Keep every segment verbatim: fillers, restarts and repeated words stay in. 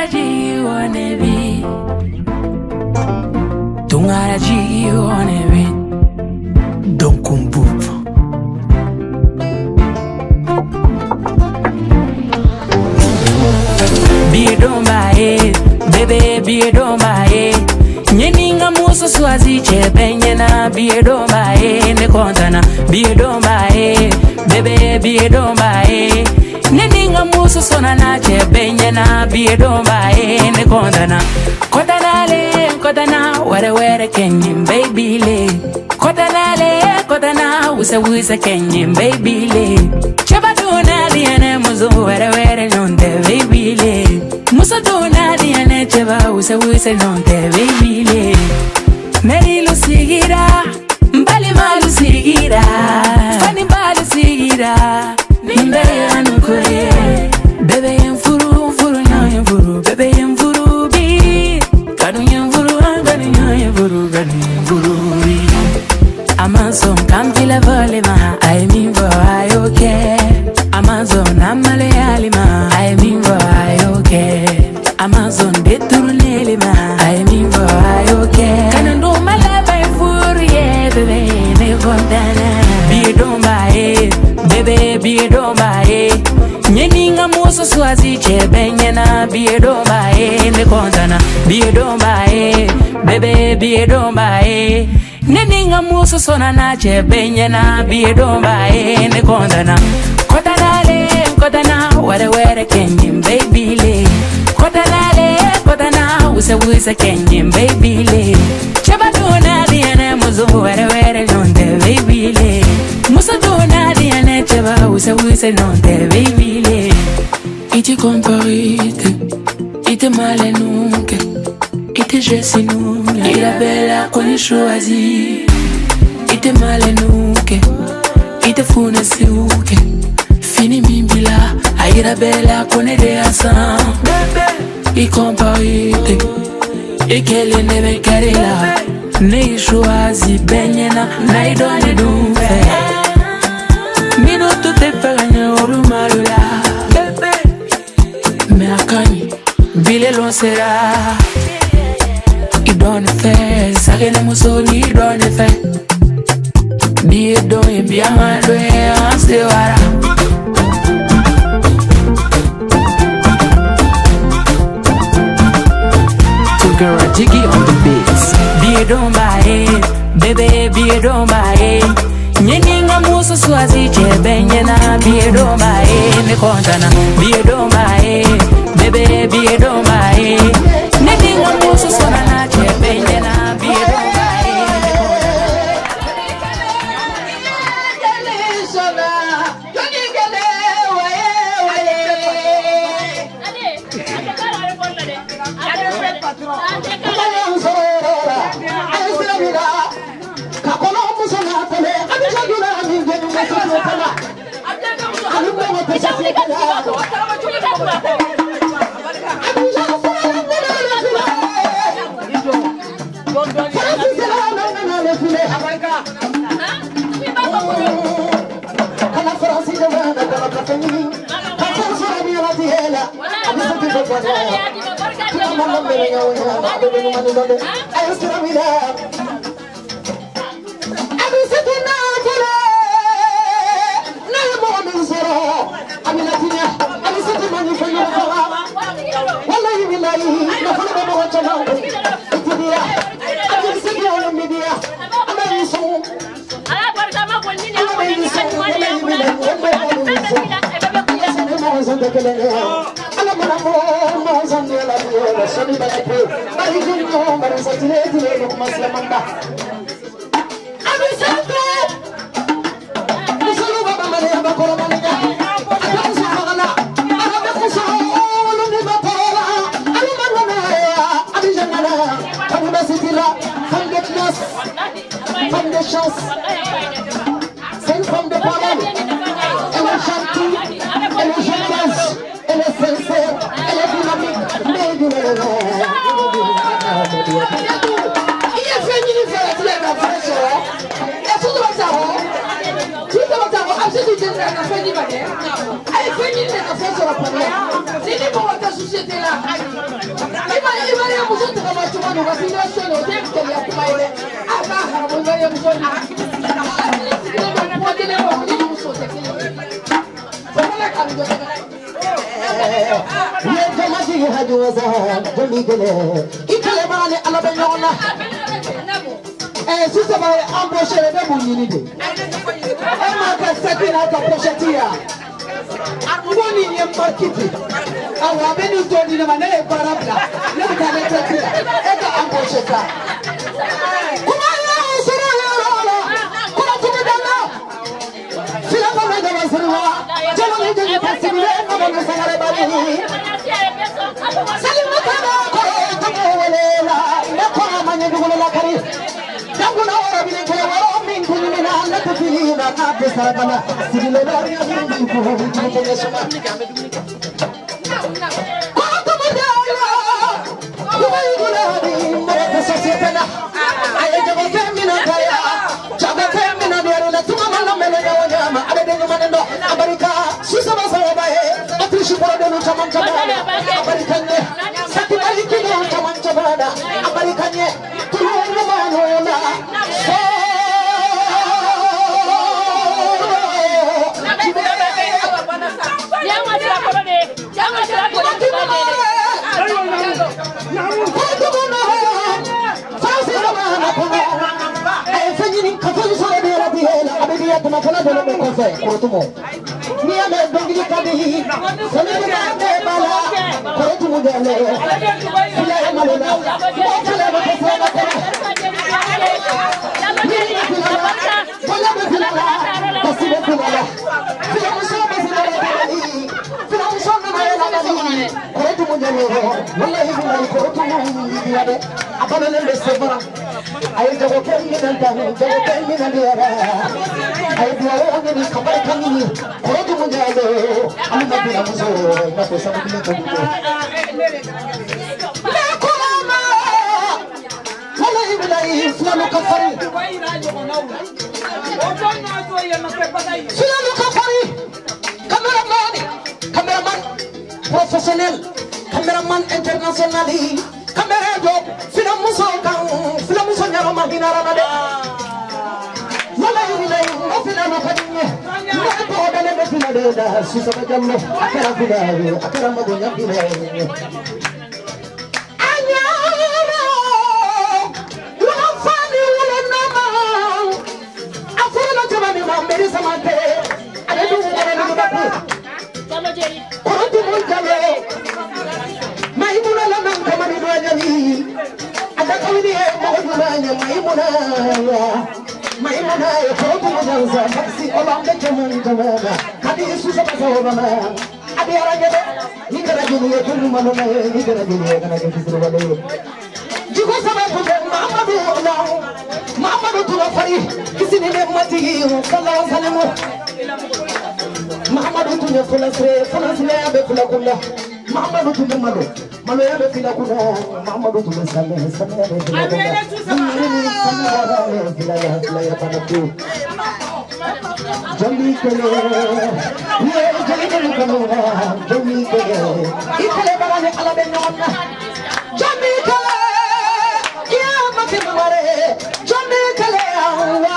Tungaraji wanna be. Tungaraji wanna be. Don't kumbup. Be don't buy it, baby, be don't buy it. Nyeninga muso swazi chepe nyena be don't buy it. Ne kontana be don't buy it, baby, be don't buy it. Neninga muso sona na chepe nyena be don't buy it. Ne kontana kotana le kotana were were kenyin baby le. Kotana le kotana wuse wuse kenyin baby le. Cheba dona diane muzo were were nonte baby le. Muso dona diane cheba wuse wuse nonte baby le. Meri lo sigira mbali malu sigira fani mbali sigira nimbe yanu kore bebe yemfuru furu nya yemfuru bebe yemfuru bi kanu yemfuru kanu nya yemfuru kanu yemfuru bi Amazon kampila volema I mean for I okay Amazon amale alima I mean for I okay Amazon deturuneli ma I mean for I okay kanando malaba furu ye bebe ne kontana bi don't buy it bebe bi don't buy it nyeninga muso swazi chebe nyena bi don't buy it ne kontana bi don't buy it bebe bi don't buy it neninga muso sona na chebe nyena bi don't buy it ne kontana kotana le kotana were were kenyin baby le kotana le kotana wuse wuse kenyin baby le cheba dona diane muzo were were nonde baby le muso dona diane cheba wuse wuse nonde baby le iti comparite ite male nunca ite jesi nunca ila bella con i choisi ite male nunca ite fune siuke fini mimbila aira bella con ede asan I comparite e kele neve karela ne choisi benyena na idone dumfe minuto te paganya orumalula me akani bile lon sera idone fe sagene musoni idone fe bi do e bi amado e ansewara Jiggy on the beats. Be don't buy it, baby, be don't buy it. Nyeninga muso swazi chebe nyena be don't buy it. Ne kontana be don't buy it, baby, be don't buy it. Nyeninga muso sona na chebe nyena be don't buy société là. cuma dua sini solo dia kerja aku main. Apa harus bayar musuh? Kita mau buat ini mau ini musuh sekali. Boleh kan juga. Ye jamaji hajuza jami gele. Ikale bani ala benyona. Eh sisa ba embauché be bunini de. Ama ka sakina ka projetia. Ngoni ni markiti. Awa beni toni na manele barabla. Le tale tete. Eka embauché ka. Kuma ya sura ya rola. Kuma tumedana. Sila ba na jama sura. Jalo ni jani pasibile na ba sangare bani. Salim kana ko ko welela. Na ko manye dugola la kari. Danguna ora bile ko waro min kuni mina na tufili na ka pesara kana. Sibile na ya min ko ko ko suma. I don't care me and don't care me and the I do all the cover coming. What do you do? I'm not going to do not for something to do. Cameraman, professional, cameraman internationally. Camera job, film musokan, film musonyaro mahinara nade. Wala yule, no film no kadinye. No ko dale be film de da, sisa bajamme, akara bila, akara magonya bila. Anya, wala fani wala nama. Afura no jamani ma meri samante. Ale du ale du babu. Kama jeri. Korantu mun kame. Maimuna la nam kamani do ajali ada kawini e mo nanya maimuna ya maimuna e ko ko janza taxi olamde jaman jamana kadi isu sa baso bana adi aragede ni kana jini e tulu manona e ni kana jini e kana jini suru wale jigo sama ko mamadu na mamadu tu fari kisini ne mati sallallahu alaihi wasallam mamadu tu ne fulasre fulasre abe fulakunda Mamadou tu malo malo ya be fila kuna Mamadou tu sale sale ya be fila kuna sale fila ya fila ya panatu jali kele ye jali kele kana jali kele ikale barane ala be nonna jali kele ya mate mare jali kele awa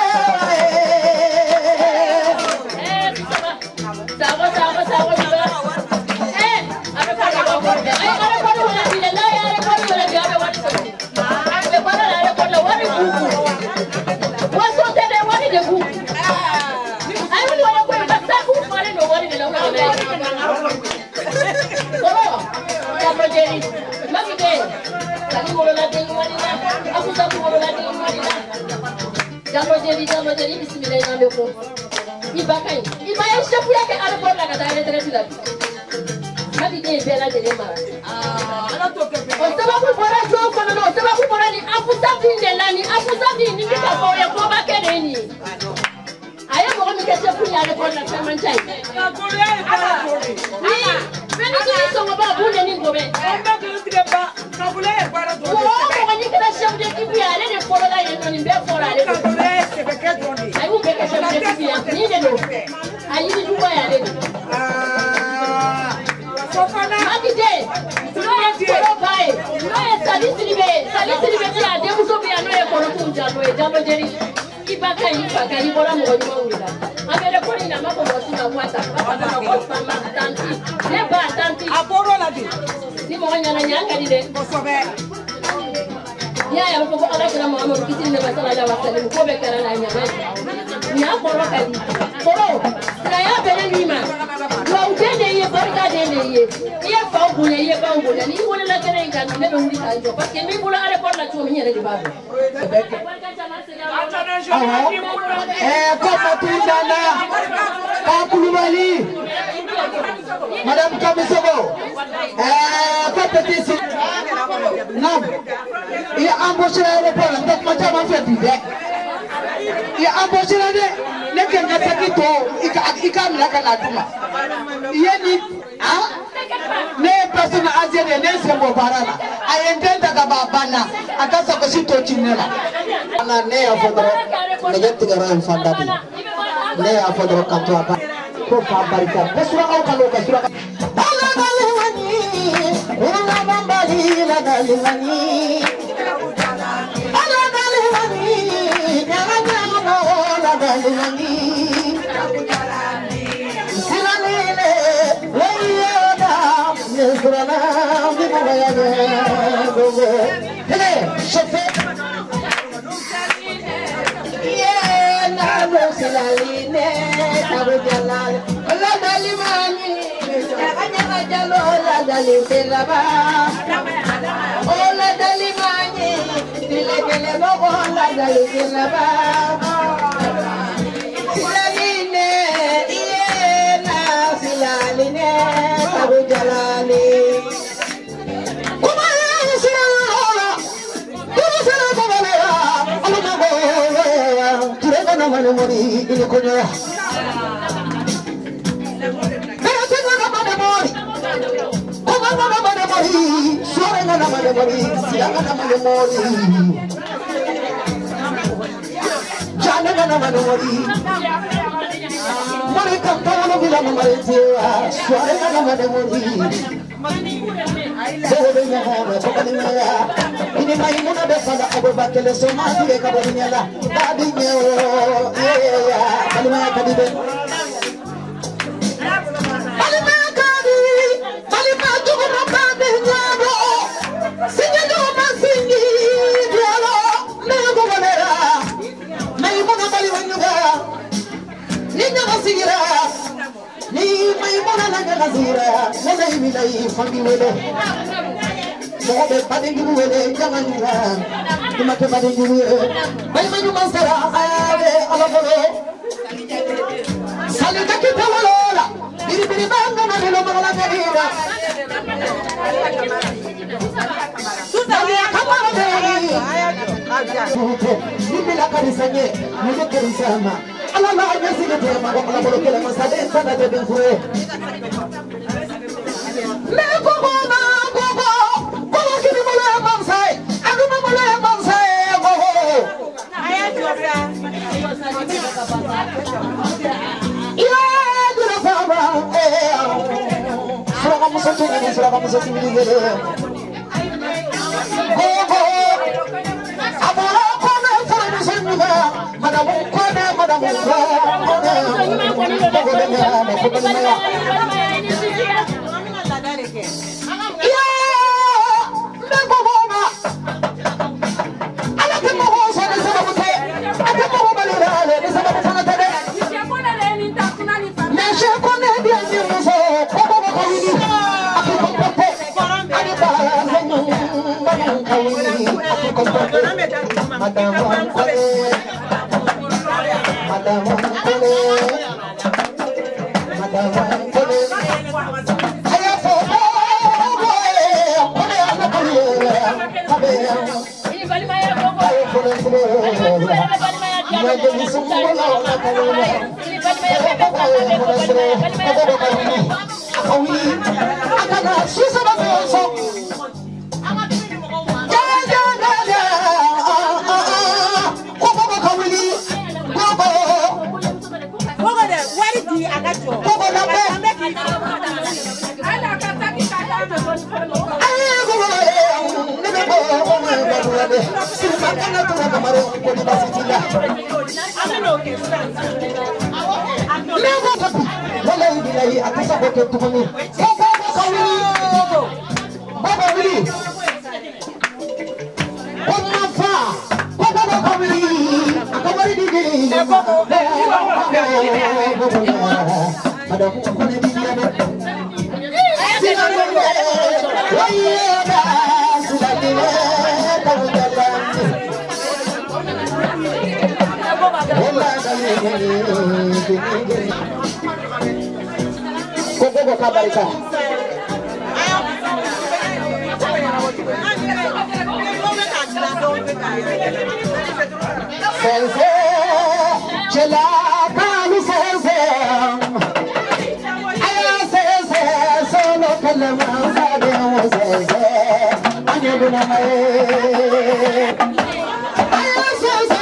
sawa sawa sawa Jangan jadi, jangan jadi bismillahirrahmanirrahim. Ibakai, ibakai siapa yang ke arah bola kata ada terus lagi. Tapi dia bela jadi mana? Ah, sebab aku bola jauh kono, sebab aku bola ni, aku sabi ni lani, aku sabi ni kita bola bola kene ni. Ayah bola ni kita siapa yang ada bola sama cai. Ni, mana kita semua bawa bola ni gobe. Oh, bola ni kita siapa yang kita ada ni bola lain ni biar bola ni. Ayo beke siapa yang kita ni dulu. Ayo ni dua ya ni. Mati je, no es solo bae, no es salir sin ver. no ye kono tu jalo e jalo jeri ibaka ibaka ni bora mo ni mawula amele ko ina mako bosi na kwata papa na ko fama tanti ne ba tanti aboro la di ni mo nyana nyanga di de ko sobe ya ya ko ala kala Muhammad kitin ne masala la wasallam ko be kala la nyama ni aboro kali boro na ya bele ni ma wa ujene ye barka de ne ye ye fa bunya ye ba bunya ni wala la kere ngan ne be wuli ka jo parce que mi bula ale ko la tu mi nyere di babu eh kama tindana Kakulubali Madame Kamisogo eh compétition non il a embauché l'aéroport donc ma chama fait dire il a embauché là ne que ngata to ika ika mila kana duma yeni ah ne persona asienne ne sembo barana ayendenda ka babana akasa ko sito chinela ana ne afodro ngati garan fandadi ne afodro kanto apa ko fa barika besura au kalo kasura ala dalwani ala mambali la dalwani ala dalwani nyanya no la dalwani silalele wayada nesrana bimaya gogo hele shofe silaline tabu jalal la dalimani kanya jalo la dalila ba ola dalimani dilekele bogo la dalila ba silaline yena silaline tabu jalali kuma silaline kuma silaline Turega mane mori ini konya. Pero tengo na mane mori. Kuma na mane mori. Suara na mane mori. Sianga na mane mori. Jana na mane mori. Mori kampana bila mari tia. Suara na mane mori. Bodo nya home kokani maya. Ini maimuna besala Abu Bakar somati ke kabadinya la. Kadinya ya kalima kadibe. Kalima kadi. Kalima tuko mabadinya do. Sinyo masingi dialo. Nego bonera. Maimuna bali wanyuga. Ninya masigira. Ni maimuna langa nazira. Nana imilai fangi wele. Sobe padingi wele jamanga. Dimake padingi wele. Baimanyu mansara ade alabolo. Salita kita walola. Biri biri banga na lelo mala gadira. Dali akamara dali. Ni bila karisanye. Ni karisama. Ala la nyasi gete ma ko la bolo kele masade sana de benfue. Le ko bona ko ko. Ko kini mole mansai. Adu mole mansai go go. Aya jobra. Ya dura fama. Sura kamu sotu ni sura kamu sotu ni gele. Go go. Abara ko na fara ni senuga. Madamu ko na madamu ko. Silva kana tora kamare ko di basitila lego tapi wala bilahi atasa ko ke tumani baba kawili baba wili baba fa baba kawili akamari di gini baba ada ko ko di dia Koko kabarika. Sense, chela kalu sense. Aya sense, solo kalama sabe o sense. Anya duna mai. Aya sense.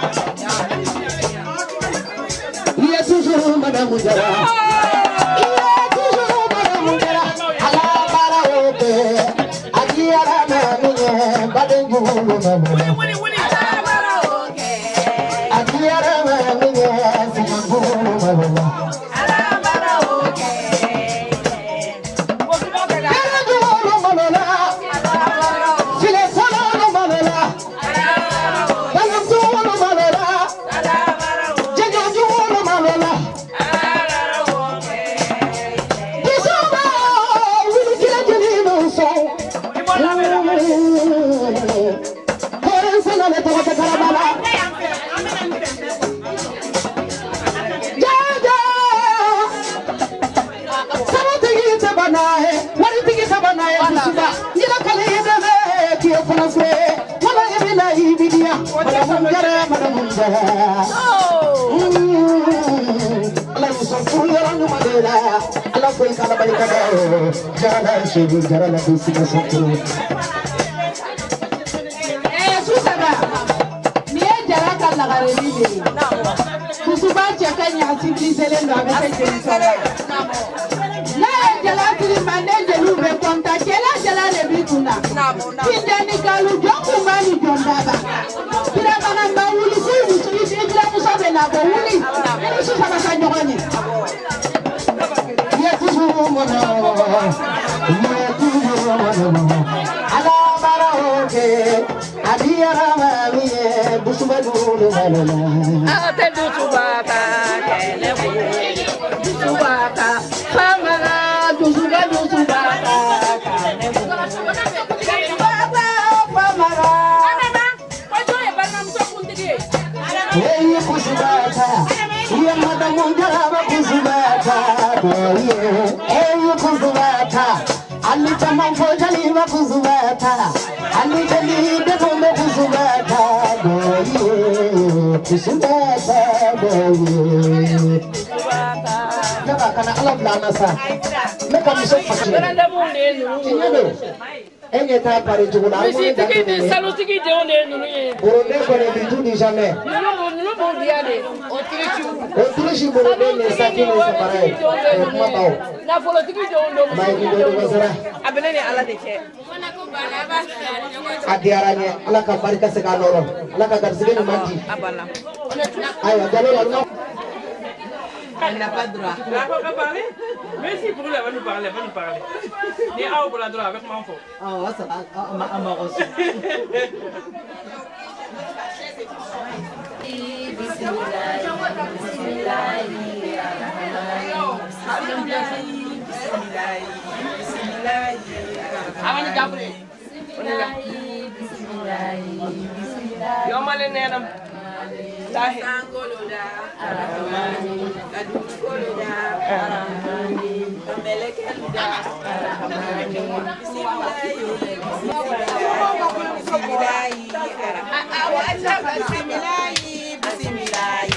Il y a toujours Madame Oudjara. Elle n'a pas de droit. Elle n'a pas parler. Mais si pour lui, elle va nous parler, elle va nous parler. Et ah, pour la droit avec mon faux. Oh, ça va, on m'a reçu. Tahi. Sangoloda, Arhamani, Kadukoloda, Arhamani, Kamelekeluda, Arhamani, Bismillahi, Bismillahi, Bismillahi, Bismillahi,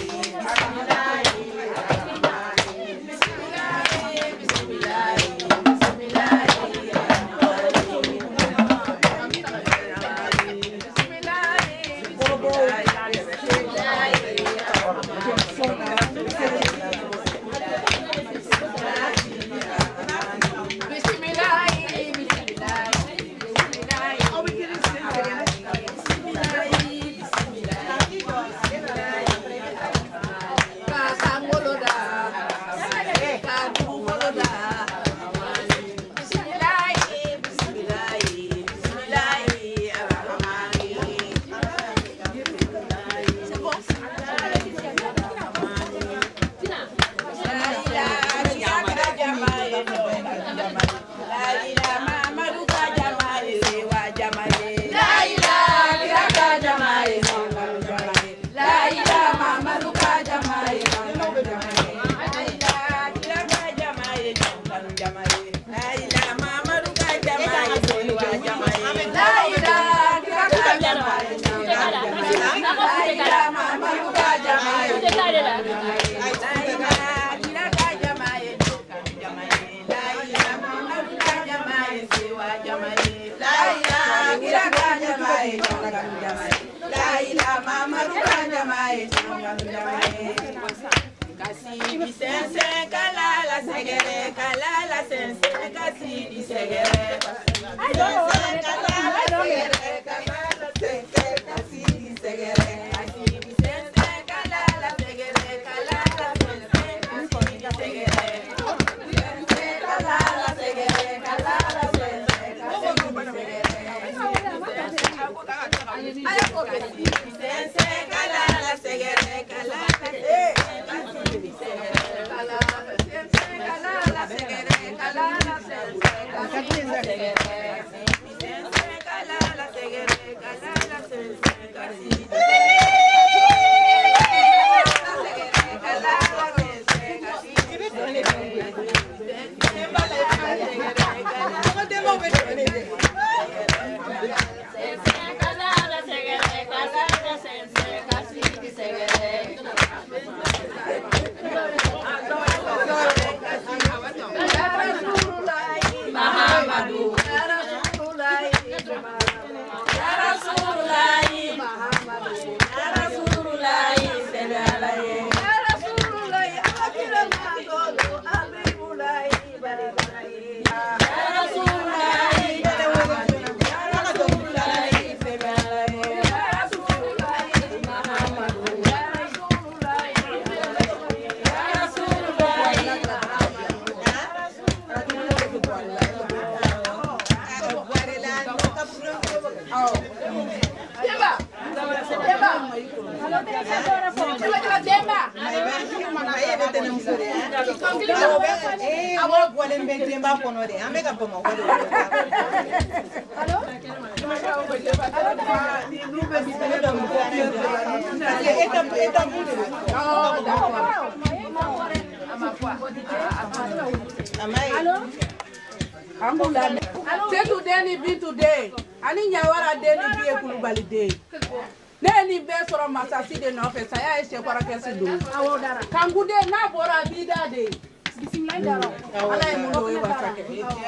C'est today ni be today. Ani nyawara de ni be kulubali de. Ne ni be soro masasi de no fe saya e se kwara kesi do. Kangude na bora bida de. Bismillah daro. Ala e mulo e wasake.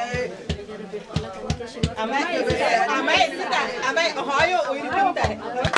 Amai amai sita amai hoyo o iri pintare.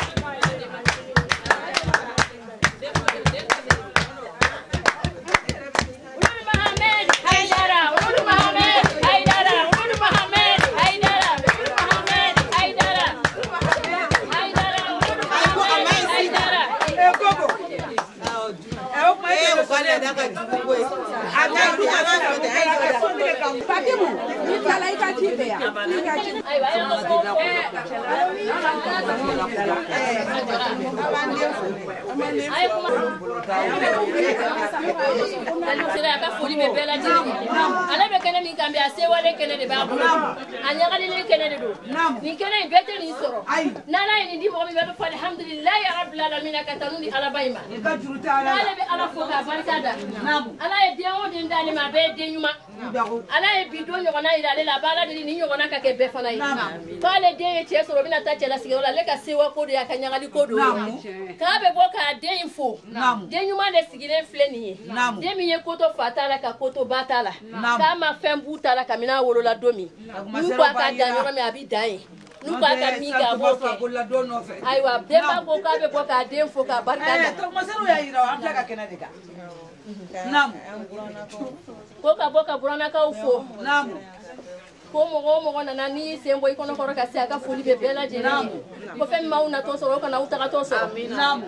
ala e bido nyogona ila le la bala de ni nyogona ka ke be fana yi ka le de che so robina ta che la sigiro la le ka sewa ko de akanya ngali ko do ka be bo ka de info de nyuma de sigire fle ni de mi ye koto fatala ka koto batala ka ma fembu tala ka mina wolo la domi nu kwa ka da nyoro mi abi dai nu kwa ka mi ka bo ke aiwa de ba ko ka be bo ka de info ka barka da to masero ya ira amta ka kenade ka nam boka boka burana ka ufo nam ko mogo mogo na nani sembo ikono koro ka sia ka fuli be bela je nam ko fem mauna to so kana utaka to so nam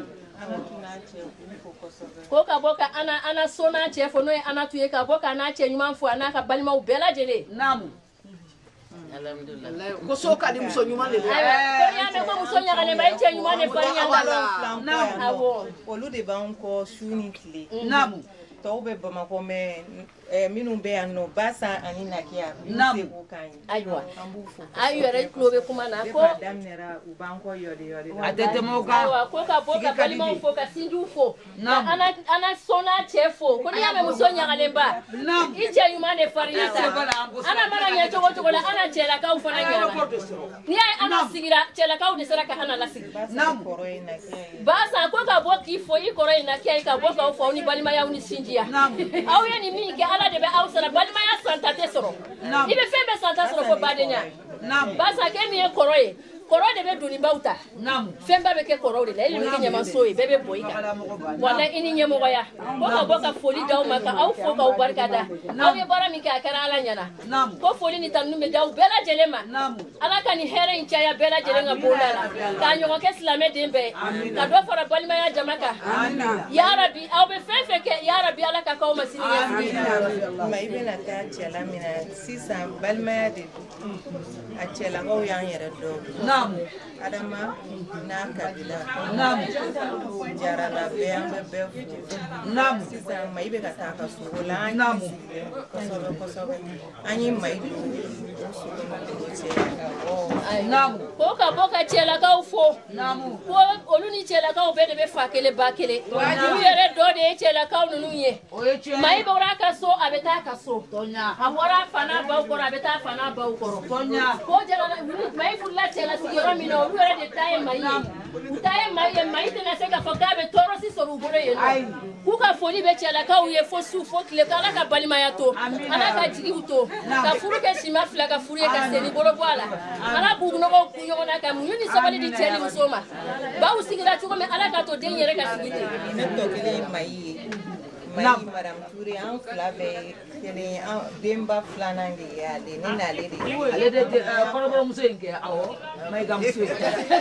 ko ka boka ana ana sona chefo no ana tuye ka boka na che nyuma fu ana ka balima u bela je le nam alhamdulillah ko so ka di muso nyuma le ko ya me ko muso nya ne ba che nyuma ne fa nya nam awo olu de ba nko shuni kile nam to be Bamako me minnu be yan no basa ani nakia nam aywa ayu re klobe kuma na ko damnera u banko yodi yodi atete moka aywa ko ka boka balima fo ka sinju fo ana ana sona chefo ko ni ame muso nya ba nam ije yuma ne fariya ta ana mara nya chogo chogo la ana chela ka ufana nya ni ai ana sigira chela ka u desera ka ana la sigira nam basa ko ka boki fo i koro ina kia ka boka ufo ni balima ya uni sinjia au ye ni mi ke ala de be au sala balima ya santa tesoro ibe fembe santa soro fo badenya nam basa ke mi e koro e koro de be duni bauta nam femba be ke koro de la ile mi nyama soyi bebe boyika wala ini nyemo ya boka boka foli daw maka au fo ka ubarka da au ye bara mi ka kara ala nyana ko foli ni tanu me daw bela jelema ala ka ni here in chaya bela jelenga bolala ka nyoko ke islame dembe ka do fara balima ya jamaka ya rabbi au be fefe ke ya bi ala ka kaw masini ya ma ibe na ta cela mina sisan balmaya de a cela kaw yan yɛrɛ dɔ naam adama n'a kabila naam jara la bɛɛ an bɛ bɛɛ fo naam sisan ma ibe ka taa ka so o la an naam kosɛbɛ kosɛbɛ an ye ma ibe o cɛ naam ko ka bɔ ka cɛlakaw fo naam ko olu ni cɛlakaw bɛɛ de bɛ fa kelen ba kelen u yɛrɛ dɔ de ye cɛlakaw ninnu ye o ye tiɲɛ maa i bɔra a ka so a bɛ taa a ka so tɔnya a bɔra a fa n'a baw kɔrɔ a bɛ taa a fa n'a baw kɔrɔ tɔnya ko jala maa i furula cɛlasigi yɔrɔ min na olu yɛrɛ de ta ye maa i ye u ta ye maa i ye maa i tɛna se k'a fɔ k'a bɛ tɔɔrɔsi sɔrɔ u bolo yen Ayi. nɔ k'u ka foli bɛ cɛlakaw ye fo su fo tile ko ala ka balimaya to ala ka jigiw to ka furu kɛ sima fila ka furu ye ka seni bolo bɔ a la ala k'u nɔgɔw kun ɲɔgɔn na ka muɲu ni sabali di cɛ ni muso ma baw sigira cogo min ala ka to den yɛrɛ ka sigi ten ne tɔ kelen ye ma ye ma ye madame Touré an fila bɛɛ kelen an denba filanan de ye ale ne n'ale de ye ale de tɛ kɔrɔbɔrɔmuso in kɛ awɔ Mayiga muso ye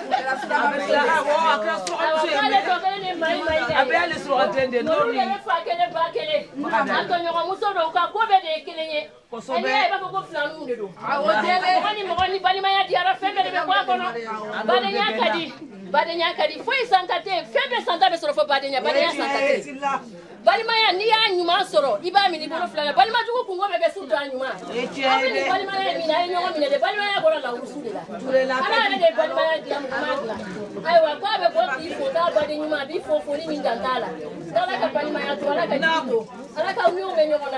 awɔ a kɛra sɔgɔmuso ye ale tɔ kelen ni maa i maa i a bɛ ale sɔgɔ ten de n'o olu ni yɛrɛ fa kelen ba kelen a tɔɲɔgɔnmuso don u ka ko bɛɛ de ye kelen ye Kosɛbɛ. ɛni y'a ye i b'a fɔ ko filaninw de don mɔgɔ ni mɔgɔ ni balimaya diyara fɛn bɛɛ de bɛ bɔ a kɔnɔ badenya ka di badenya ka di foyi santa tɛ yen fɛn bɛɛ santa bɛ sɔrɔ fo badenya badenya santa tɛ yen balimaya n'i y'a ɲuman sɔrɔ i b'a minɛ i bolo fila la balimajugu kungo bɛ kɛ surtout a ɲuman aw bɛ nin balimaya min na a ye ɲɔgɔn minɛ dɛ balimaya bɔra lawurusu de la ala yɛrɛ de ye balimaya dilan mɔgɔ m'a dilan ayiwa k'a bɛ bɔ k'i fo k'a baden ɲuman a b'i fo foli min dan t'a la ala ka balimaya to ala ka jigi to ala ka ɲɛw bɛ ɲɔgɔn na.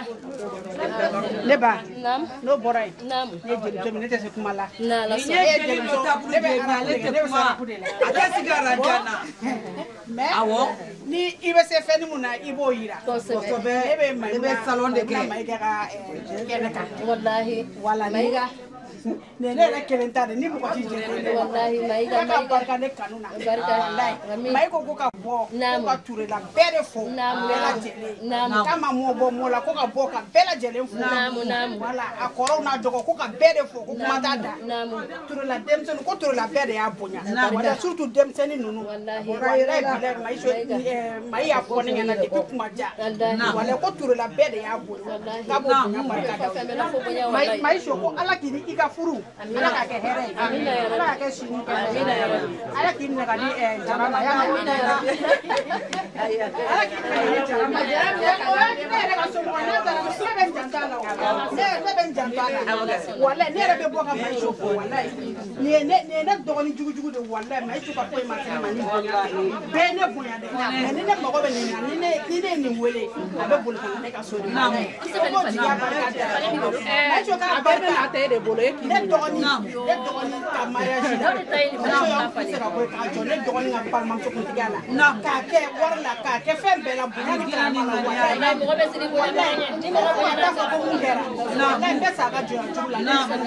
ne ba Naam. n'o bɔra yen Naam. ne jeli to ne tɛ se kuma la N'Ala Ni sɔnna. ye jeli dɔ taabolo de ye mais ale tɛ kuma a tɛ sigi arajo na mais awɔ ni i bɛ se fɛn mun na i b'o yira Kosɛbɛ. ne bɛ Mayiga ne bɛ salon de kɛ. Mayiga ka eh, kɛnɛ kan Wallahi. wala ni Mayiga. ne ne yɛrɛ kelen ta de ni mɔgɔ t'i jeli ne Wallahi Mayiga Ala ka Mayiga. barika ne kanu na Barika. walayi Amin. Mayiga ko ko ka bɔ Naam. ko ka Turela bɛɛ de fo Naam. bɛɛ lajɛlen Naam. k'a ma mɔ bɔ mɔ la ko ka bɔ ka bɛɛ lajɛlen fo Naam, naam. wala a kɔrɔw n'a dɔgɔ ko ka bɛɛ de fo ko kuma t'a da Naam. Turela denmisɛnnin ko Turela bɛɛ de y'a bonya wala surtout denmisɛnnin ninnu Wallahi. walayi bilayi Mayi so Mayi y'a fɔ ne ɲɛna depuis kuma ja Wallahi. walayi ko Turela bɛɛ de y'a bonya Wallahi. k'a b'o bonya barika da Fɛn bɛɛ la fo bonya Mayi wallahi. Mayi so ko Ala k'i ni i ka furu Ala k'a kɛ hɛrɛ ye Amina ya Rabbi. Ala k'a kɛ sini kɛnɛ Amina ya Rabbi. Ala k'i minɛ ka di eh, Jarama ya Amina ya Rabbi. Ala k'i minɛ ka di Jarama ne yɛrɛ ka somɔgɔ ne taara ne bɛ n janto a la o. ne ne bɛ n janto a la walayi ne yɛrɛ bɛ bɔ ka Mayi so fo walayi nin ye ne nin ye ne dɔgɔnin jugujugu de walayi Mayi so ka foyi ma se ne ma ni bonya bɛɛ ye ne bonya dɛ mais ni ne mago bɛ nin na ni ne ni ne ye nin wele a bɛ boli ka na ne ka so de la ko jigiya barika da Mayi so ka barika ne dɔgɔnin ne dɔgɔnin ka mariage la Mayi so y'an tɛ se ka bɔ k'a jɔ ne dɔgɔnin ka balimamusokuntigiya la k'a kɛ wari la k'a kɛ fɛn bɛɛ la bonya ni karama la walayi Wallahi mɔgɔ bɛ siri bonya bɛɛ ɲɛ. Ni mɔgɔ bonya na k'a fɔ ko mun kɛra walayi n bɛ sa a ka jɔnya jugu la ne bɛ sa a ka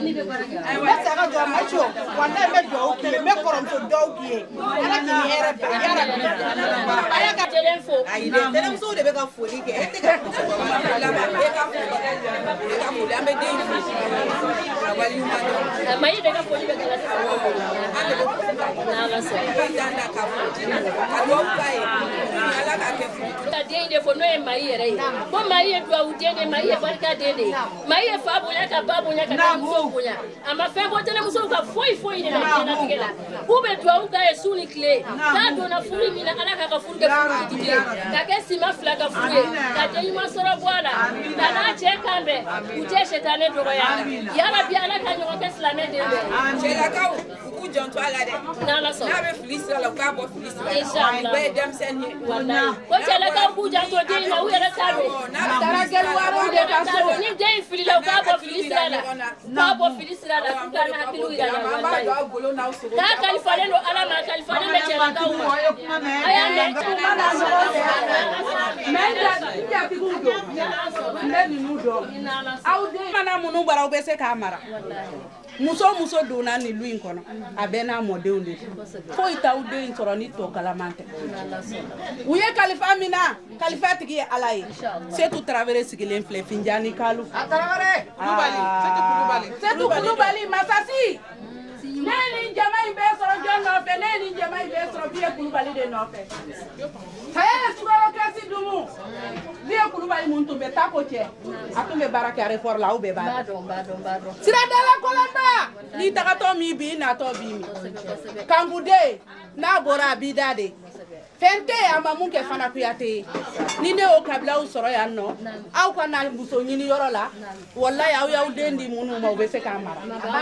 jɔnya Mayi so walayi n bɛ dugawu k'i ye n bɛ kɔrɔmuso dɔw k'i ye Ala k'i ni hɛrɛ bɛn yarabi Ala ka jɛlen fo. ayi dɛ tɛnɛmusow de bɛ ka foli kɛ e tɛ ka musokɔrɔba lamɛn e ka foli e ka foli an bɛ den fo ka waleɲuman dɔn Mayi de ka foli bɛ kɛ la sisan. an de bɛ foli k'a ye N'Ala sɔnna. bɛ dan da ka fo ka dugawu k'a ye Ala k'a kɛ foli ka den in de fɔ n'o ye Mayi yɛrɛ ye ko Mayi ye duwawu den de Mayi ye barika den de ye Mayi ye fa bonya ka ba bonya ka tɛnɛmusow bonya a ma fɛn fɔ tɛnɛmusow ka foyi foyi de la diɲɛlatigɛ la k'u bɛ duwawu k'a ye su ni tile k'a donna furu min na Ala k'a ka furu kɛ furu fitinin ye ka kɛ sima fila ka furu ye ka den ɲuman sɔrɔ bɔ a la ka n'a cɛ kan bɛn u tɛ sɛtanɛ dɔgɔya yarabi Ala ka ɲɔgɔn kɛ silamɛ den bɛɛ cɛlakaw u k'u janto a la dɛ n'Ala n'a sɔnna bɛ fili sira la u k'a bɔ fili sira la Inshallah. bɛɛ ye denmisɛnnin ye wallahi ko cɛlakaw k'u janto den in na u yɛrɛ t'a dɔn taara u yɛrɛ t'a dɔn ni den in filila u k'a bɔ fili sira la k'a bɔ fili sira la k'u ka hakiliw yira la wallahi k'a kalifalen don Ala ma a kalifalen bɛ cɛlakaw ma a y'a mɛn aw den mana minnu bara aw bɛ se k'a mara muso muso donna nin lu in kɔnɔ a bɛɛ n'a mɔdenw de foyi t'aw den sɔrɔ ni tɔ kalaman tɛ u ye kalifa min na kalifa tigi ye Ala ye Setu Tarawele sigilen filɛ Finjani Kalu Setu Kulubali Masasi Neni jamai besoro John Nofe, neni jamai besoro Biye Kulubali de Nofe. Kaya suro kasi dumu. Biye Kulubali muntu be takoche. Atumbe baraka refor la ube ba. Badon badon badon. Sira dala kolanda. Ni tagato mi bi na to bi mi. Kambude na bora bidade. Fente amamu ke fana kuyate. Ni ne o kabla u soro ya no. Au kana buso nyini yoro la. Wallahi au ya udendi munu ma ube se kamara.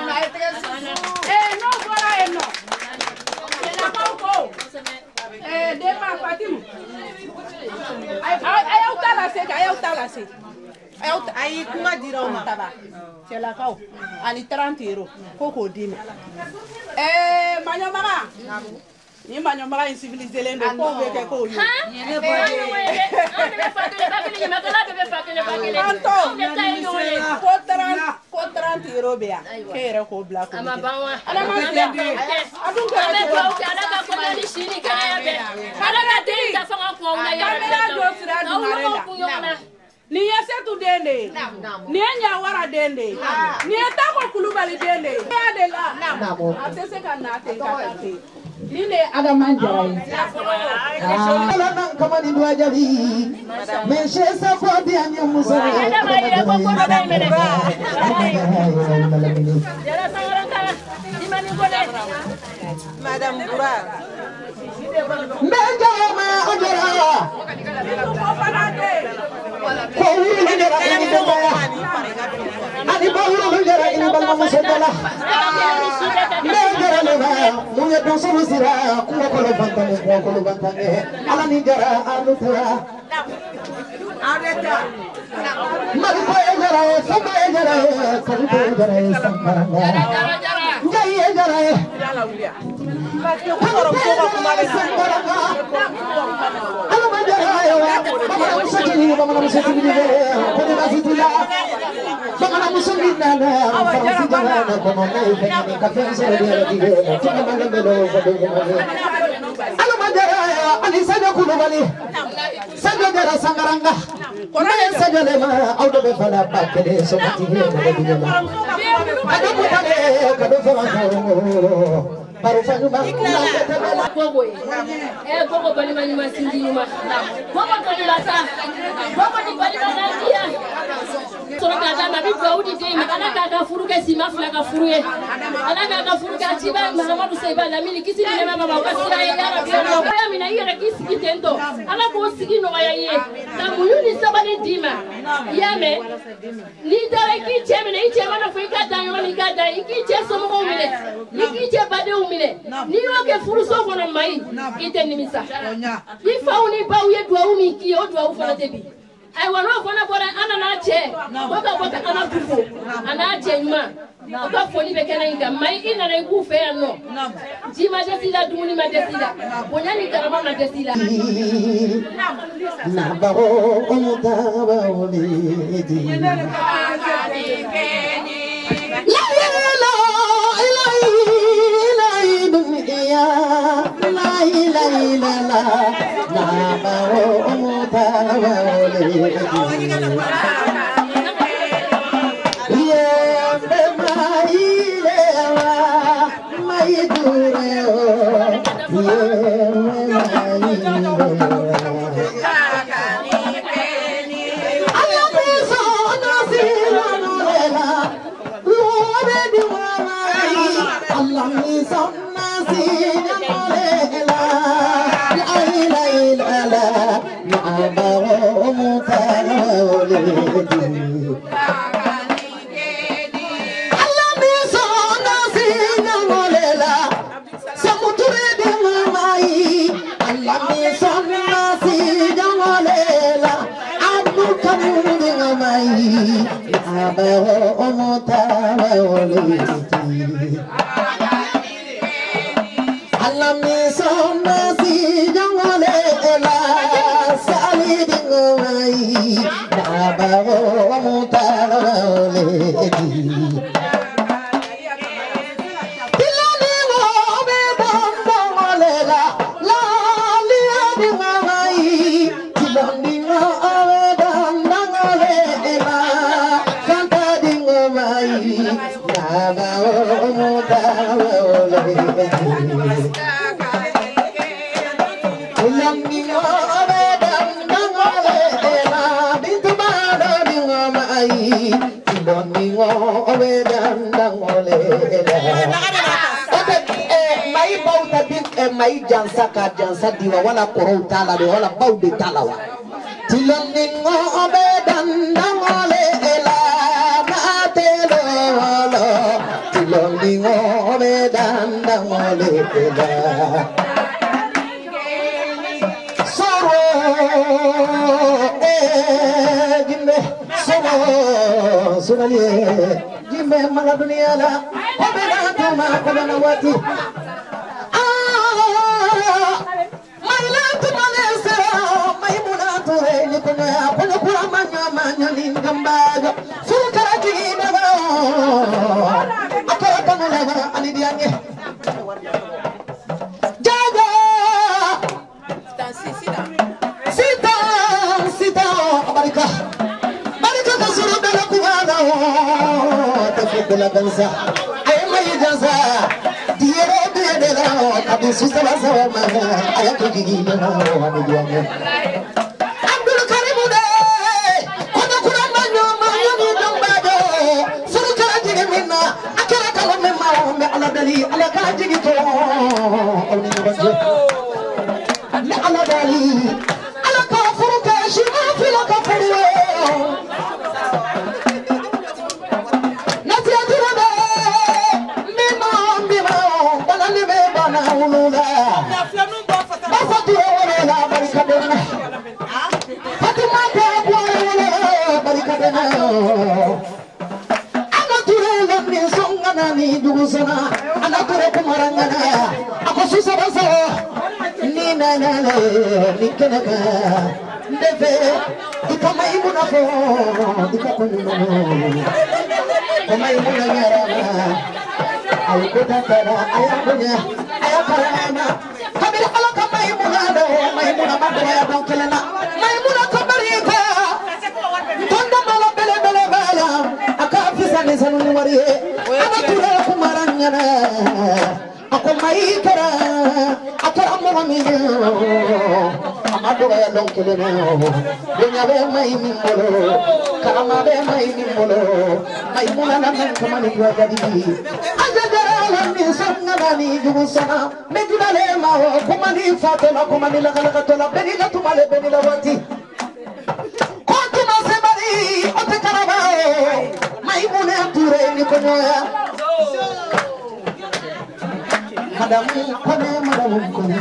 Eh no bora e no. La pauko. Eh de ma Fatim. Ay ay au tala se ay au tala se. Ay kuma dira o mataba. C'est la kau. Ani trente euros. Koko dime. Eh manyo mama. Ni manyo mama in civilisé lendo ko be ke ko yo. Ha? Ne boye. On be fatele bakele ma kala be fatele bakele. Anto. Ko trente ko trente euros be ya. Kere ko black. Ama bawa. Ala ma se be. Adun ko Ala ko ka ala ka ko ni shini ka ya be. Ala ka de ta fanga ko na ya. Kamera do sira du marela. Ni yese tu dende. Ni nya wara dende. Ni eta ko Kulubali dende. Ya de la. Atese ka na te ka te. Ni ne ada manjai. Ala nan kama ni dua jabi. Meshe sa ko di anya musa. Ada mai ya ko ko na mele. Jara sangaran ka. Di mani ko le. Madame Boura. Meja ma ojara. Ko wuli jara ini baya. Ani bawuro jara ini balma musodala. Meja le ba muye doso musira ko ko lo bantane ko ko lo bantane. Ala ni jara alutra. Areta. Mari ko jara sama jara ko ko jara samparanga. Jara jara. Jai jara. Jala ulia. Ala majara yo. Bama musajini bama musajini ko ni basitila. Bama musajini na na. Farasi jara na ko no ne ka fense de de. Tini manga melo ko de ko. Ala majara yo ani sajo Kulubali. Sajo jara sangaranga. Kone sajo le ma auto be fala bakele so mati he de de. Ada ko tale ka do fala ko. Baru fanu ba Gogo eh gogo bali mani masindi nyuma gogo to di lata gogo di bali banandia so ka dana bi baudi de mi kana ka furu ke sima fula ka furu e ana ka ka furu ka tiba Muhammadu Saiba la mili kisi ni mama ba kasira ya rabbi ya mina yere kisi kitendo ala ko sigi no ya ye na muyuni sabani dima ya me ni dare ki cheme ni cheme na fuika danyo ni ka dai ki che so mo mile ni ki che bade ni yoke furuso kono mai ite nimisa ifa uni ba uye dua umi ki o dua ufana tebi ai wano fana bora ana na che boka boka ana tufu ana che nyuma oka foni be kana inga mai ina na ikufe ya no jima desila dumuni ma desila bonyani karama na desila na baro omutaba olidi la la ya la la la la na ba o muta wa le ye be mai le wa mai dure o ye mai Allah me so na si la no la lo be di wa Allah me so Allah me sonna si jangale la sali dingo mai na ba o mutale tilani mo be bondo la la li dingo mai tilani mo be bondo la santa dingo mai na ba o mutale mai Tiloningo obedandangole mai bauta bin mai jansa ka jansa diwa wala koro tala de wala baude talawa Tiloningo obedandangole ela na telo Tiloningo obedandangole ela Sunaliye jimbe mala dunia la obena tuma kobana wati ah maila tuma lesera maimuna tore ni kuna kuna kura manya manya lingambaga sukara jina ba akara kanula ba ani dianye jaga sita sita barika la danza ay may danza diere de la kadi susala sawa ma ay ko gigi na wani diane Abdul Karim de kono kura manyo manyo ni dombajo suru kala jige minna akara kala me ma me ala dali ala ka jigi to awni bazo la ala dali ala ka furu ka shima fila ka furu ni dugusana anature kumarangana ako susabasa ni nanale ni kenaka ndeve ikama imuna fo ikakunyuno kama imuna nyarama alikuta tara ayakunya ayakarana kabila ala kama imuna do maimuna madwa ya donkelena maimuna kabarika tonda mala bele bele bala akafisa ni sanuni wariye anatura kumarangana ako maikara akara mwamiyo amadura ya donkelena dunya be maimi molo karama be maimi molo maimuna na kamani kwa jadi ajagara la ni sangana ni jugusana megudale ma kumani fatela kumani la kala katola benila tumale benila wati kotuma sebari otekaraba maimuna ture ni konyoya madam kone madam kone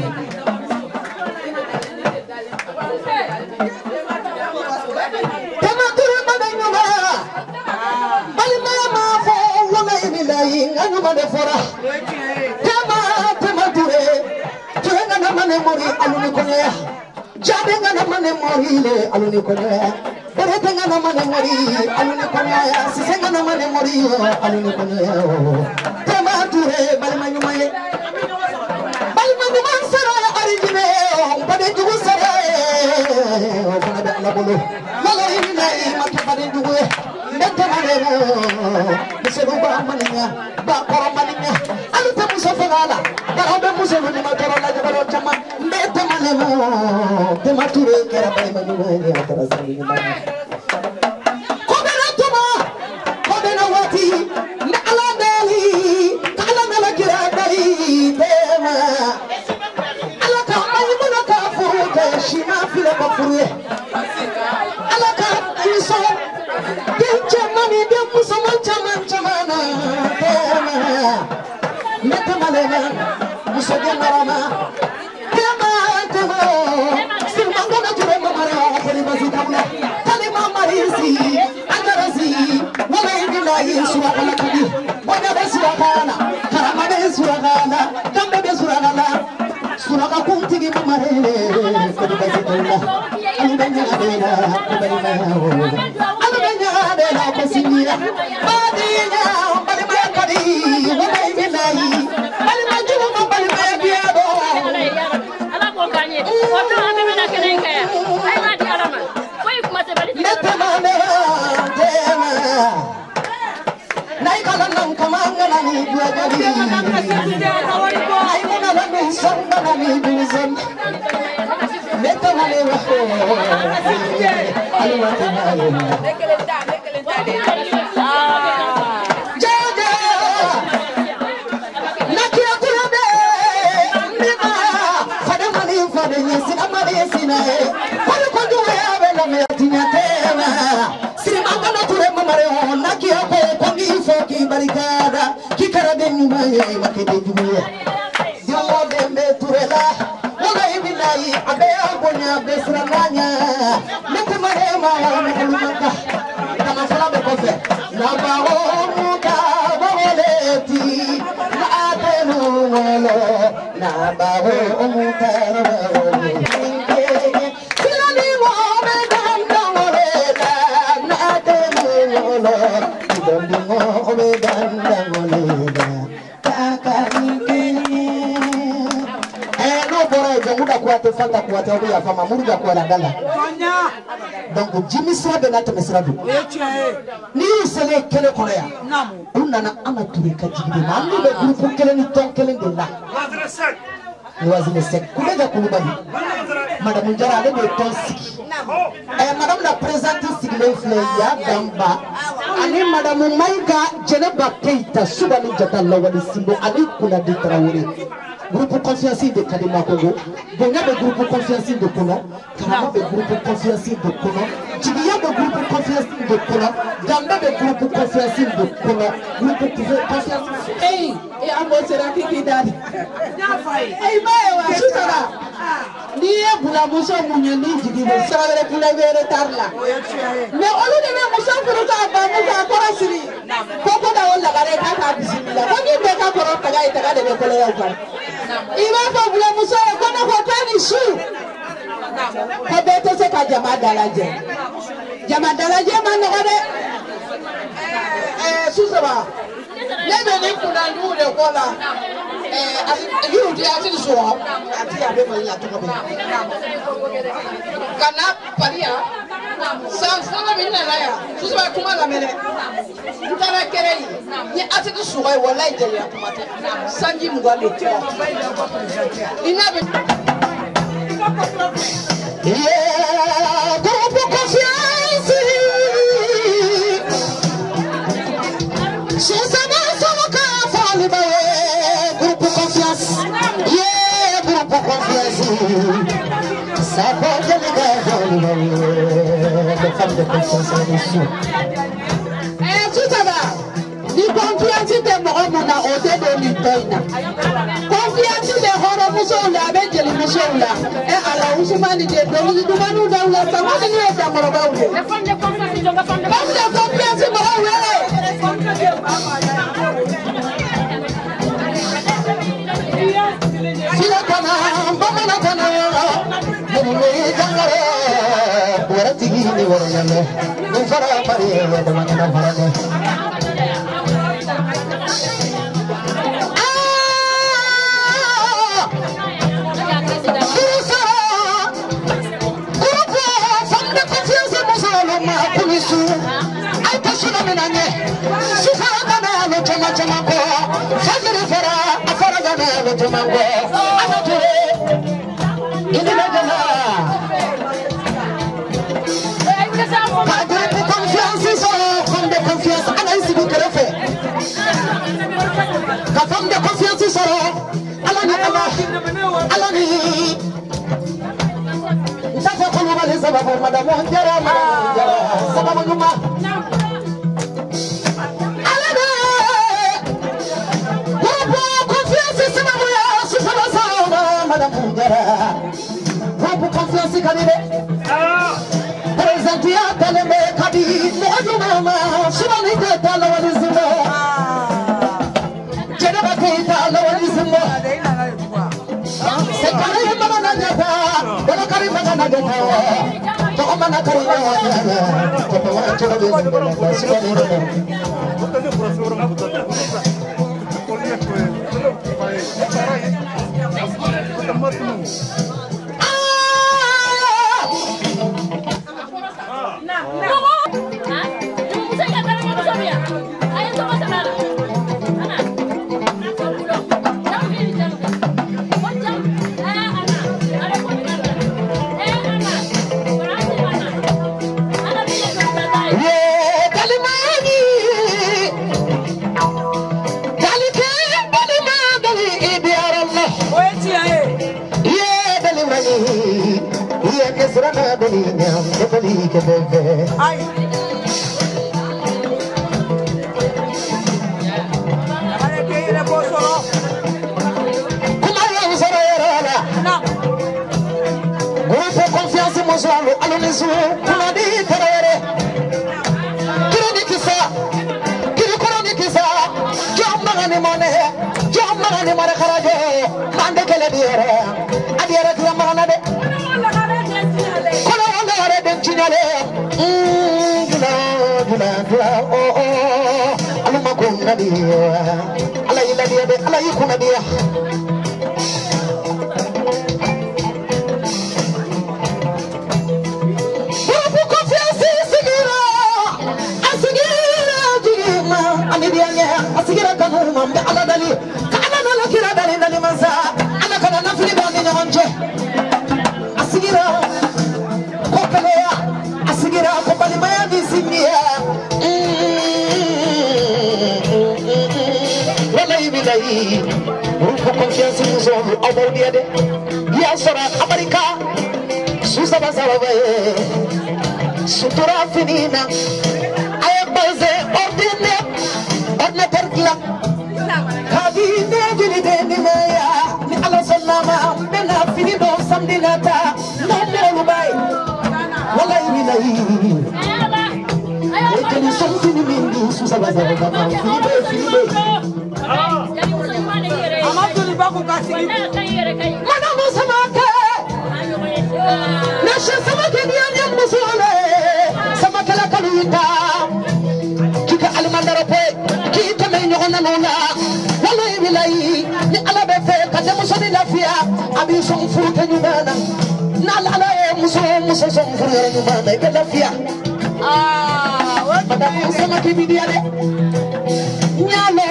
tema ture madanyuma bali mama fo wala imilayi nganu made fora tema tema ture ture ngana mane mori aluni konyoya jade ngana mane mori le aluni konyoya berete ngana mane mori aluni konyoya sise ngana mane mori aluni konyoya tema ture bali manyuma ye bali manyuma sara arijine bade jugu sara bana da la bolo mala hina mata bade jugu ndete mane muselu ba maninya ba koro maninya alute musafala bara be muselu ni matoro la jabaro chama ndete mane tema ture kera bali manyuma ni atara sali ni mane kodena tuma kodena wati na ala dali kala na la kira dali tema ala ka maymuna ka furu ka shima fila ka furu ala ka iso denche mani de musaman chaman chamana tema meta malena musodia marama tema tema simangana ture mamara kali bazikamna kali mamarisi andarasi wala indina yesura kala kadi wala besura kana karama besura kana tambe besura kana suraka kuntigi mamarele kadi bazikamna alibanya adela kubalina alibanya adela kusinira badinya bali makadi wala indina bali majuma bali mabiado ala ko kanye wato ambe na kenenga ay ma di alama koy kuma te bali tema tema nay kala nam kamanga na ni dua jadi ay mona la ni songa na ni duzon meta Donc Jimmy Srabe na teme Srabe ni sele kele koleya unana ama turika jigide na andi be groupe kele ni ton kele de la wazile sek kulega kulubali madame Njara ale be ton siki eh madame la présidente Sigile Fleya Gamba ani madame Maïga Jeneba Keita Subani Jatalla wali Simbo ani kuna de Traoré groupe confiance de Kadima Congo, Bonya de groupe confiance de Kono, Karama de groupe confiance de Kono, Tibia de groupe confiance de Kono, Gamba de groupe confiance de Kono, groupe confiance. Hey, et à moi c'est la qui dad. Hey, bah, tout ça là. Ni pour la mousson mouniani, tu dis, ça va pour la verre tard là. Mais au lieu de la mousson pour le cas, bah, nous encore à Syrie. Pourquoi d'avoir la garée à Bismillah? Quand il est d'accord, on va y aller de coller. Il va pas vouloir mousson, on va pas ni chou. Peut-être c'est qu'à Jamadalaje. Jamadalaje, man, eh, sous ça va. Les menus pour la nous, le voilà. Eh, you dis à ce soir, à qui avait mal la tombe. Kana paria, sans sans venir là, sous ça comment la mêler. Tout à la querelle, il y a assez de soir, voilà, il y a Sanji Mugale. Il n'a pas. Yeah, groupe confiance. C'est ça, ça va faire groupe confiance. Yeah, groupe confiance. Ça va faire les femmes de confiance en dessous. Eh, tout ça va. Ni confiance de mon a ôté de l'Itoina. Confiance de Horomuso, la bête de l'émission là. Et à la Ousmane de Denis, nous allons dans la salle de l'État. La femme de confiance, la femme de confiance, si la cana, maman la cana, nous les gangarons, pour être dignes de voyager, nous ferons parier de manière varane. Madame Njara, Madame Njara, Sababu Numa. Alana, groupe confiance, Sababu ya, Susaba Sauna, Madame Njara. Groupe confiance, Kadide. Présentia, Taleme, Kadi, Moadumama, Subani Kata, Lawalizimo. Jeneba Keita, Lawalizimo. C'est carré, Madame Njara, Bala Kari, Madame Njara. Mana karina ko wa to do be so ni do ke bebe Ay. Ale ke ile bosoro. Kuma ya usara yara. Na. Grupo confiança mozalo alonizu kuma di terere. Kiri kisa. Kiri koroni kisa. Jamba ngani mone. Jamba ngani mare kharaje. Mande kele diere. Adiere tu amana de. Kola wanga hare den chinyale. Mm gula gula gula oh oh. Aluma kunna dia. Ala ila dia de ala yikuna dia. Asigira kanu mambe ala dali kana na kira dali dali mansa ana kana na fili bandi nyonje asigira kopelea asigira kopali maya bisimia wala ibilai ruko confiance muzo awodiya de ya sara amerika susa basaba sutura finina ay baze ordine ordine perkla kabine gili de ni meya ni ala sallama bena fini do samdinata no mo bay wallahi billahi ay kani something mingi susa basaba baba fini be fini be Amadou Bako kasigi. mana mo samake na she samake ni anya musole samake la kaluita kika almandara pe kita me nyona nona wallahi billahi ni ala be fe ka de musoni lafia abi son futa nyana na ala e muso muso son futa nyana be lafia ah wa madame samake bidia de nyalo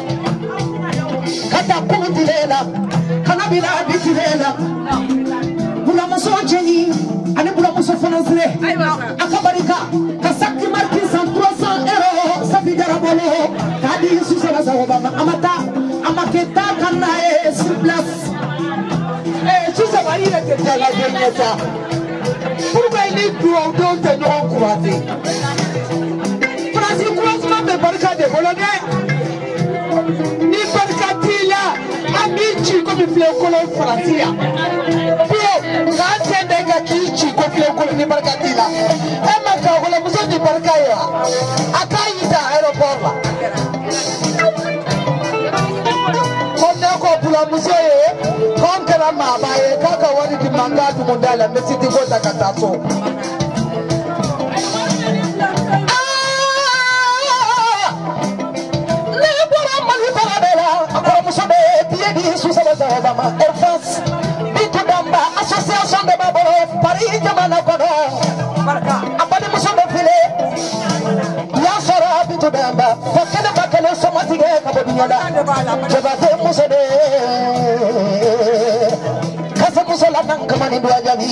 kata kuntilela kana bila bitirela bula muso jeni ani bula muso fonazre akabarika kasaki marki trois cents euros safi garabolo kadi susala sawaba amata amaketa kana e sur place eh tu sais pas il était là la dernière fois pourquoi il est tout autour de nous croiser Brasil croisement de barka de bologais ni barkatila amici come fleocolo francia pio grazie dega kici come fleocolo ni barkatila e ma ka wala muso di barkaya akaita aeroport la konne ko pula muso ye kon kala ma ba ye kaka wani di mangatu mundala mesiti ko takataso Association de Babolo, Paris, Jamana Kodo, Abadi Musobe File, Yasara Bitudamba, Fakele Bakele Somatige, Kabodiola, Jabate Musode, Kasamusola Nankamani Duajavi,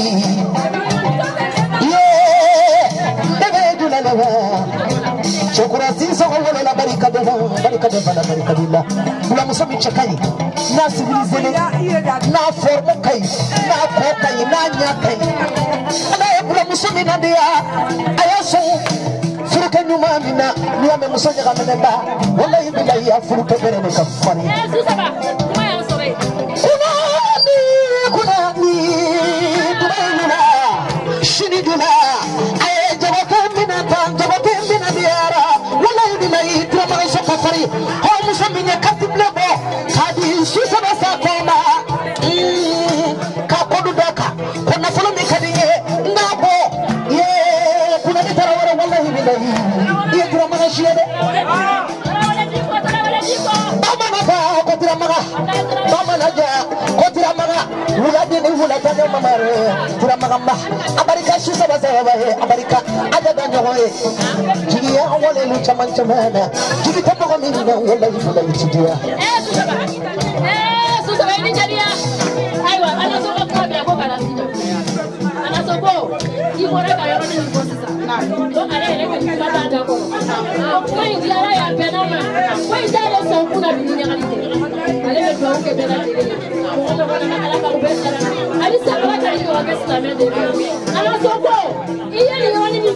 yeah, Deve Dulala, Chokura Sinsa, la Barika de Barika de Bala Barika Dilla, Mula Musobi Chakani. Na civilisé na forme kai na ko kai na nya kai ana e bula musumi na dia ayaso furuka nyuma mina ni ame musonya ka meneba wallahi billahi ya furuka bere ne ka fani yesu saba kuma ya sobe kuna ni kuna ni tubaina shini duna ay jaba ka mina tan jaba ka mina diara wallahi billahi tramara so ka fari ho musumi ne katible bo kadi susaba sa koma ka kodu daka kona folo mi kadiye ngabo ye kuna ni tarawara wallahi billahi ye tramara shiede baba na ka ko tramara baba na ja ko tramara wula de ni wula tane mamare tramara ma abarika susaba sa ba he abarika aja da nyoho e jigi ya wala lu chaman chamana jigi tabo mi na wallahi billahi tidia eh susaba ni jaria aiwa ana soko kwa bia ko kala sito ana soko ibora ka yoro ni ko sisa to ale ele ko bata da ko ko indiara ya penama ko indiara so kuna dunia kalite ale be do ke bela tele ko to kana kala ka ubesara ali sabala ka yo ga islamia de ana soko iye ni yoni ni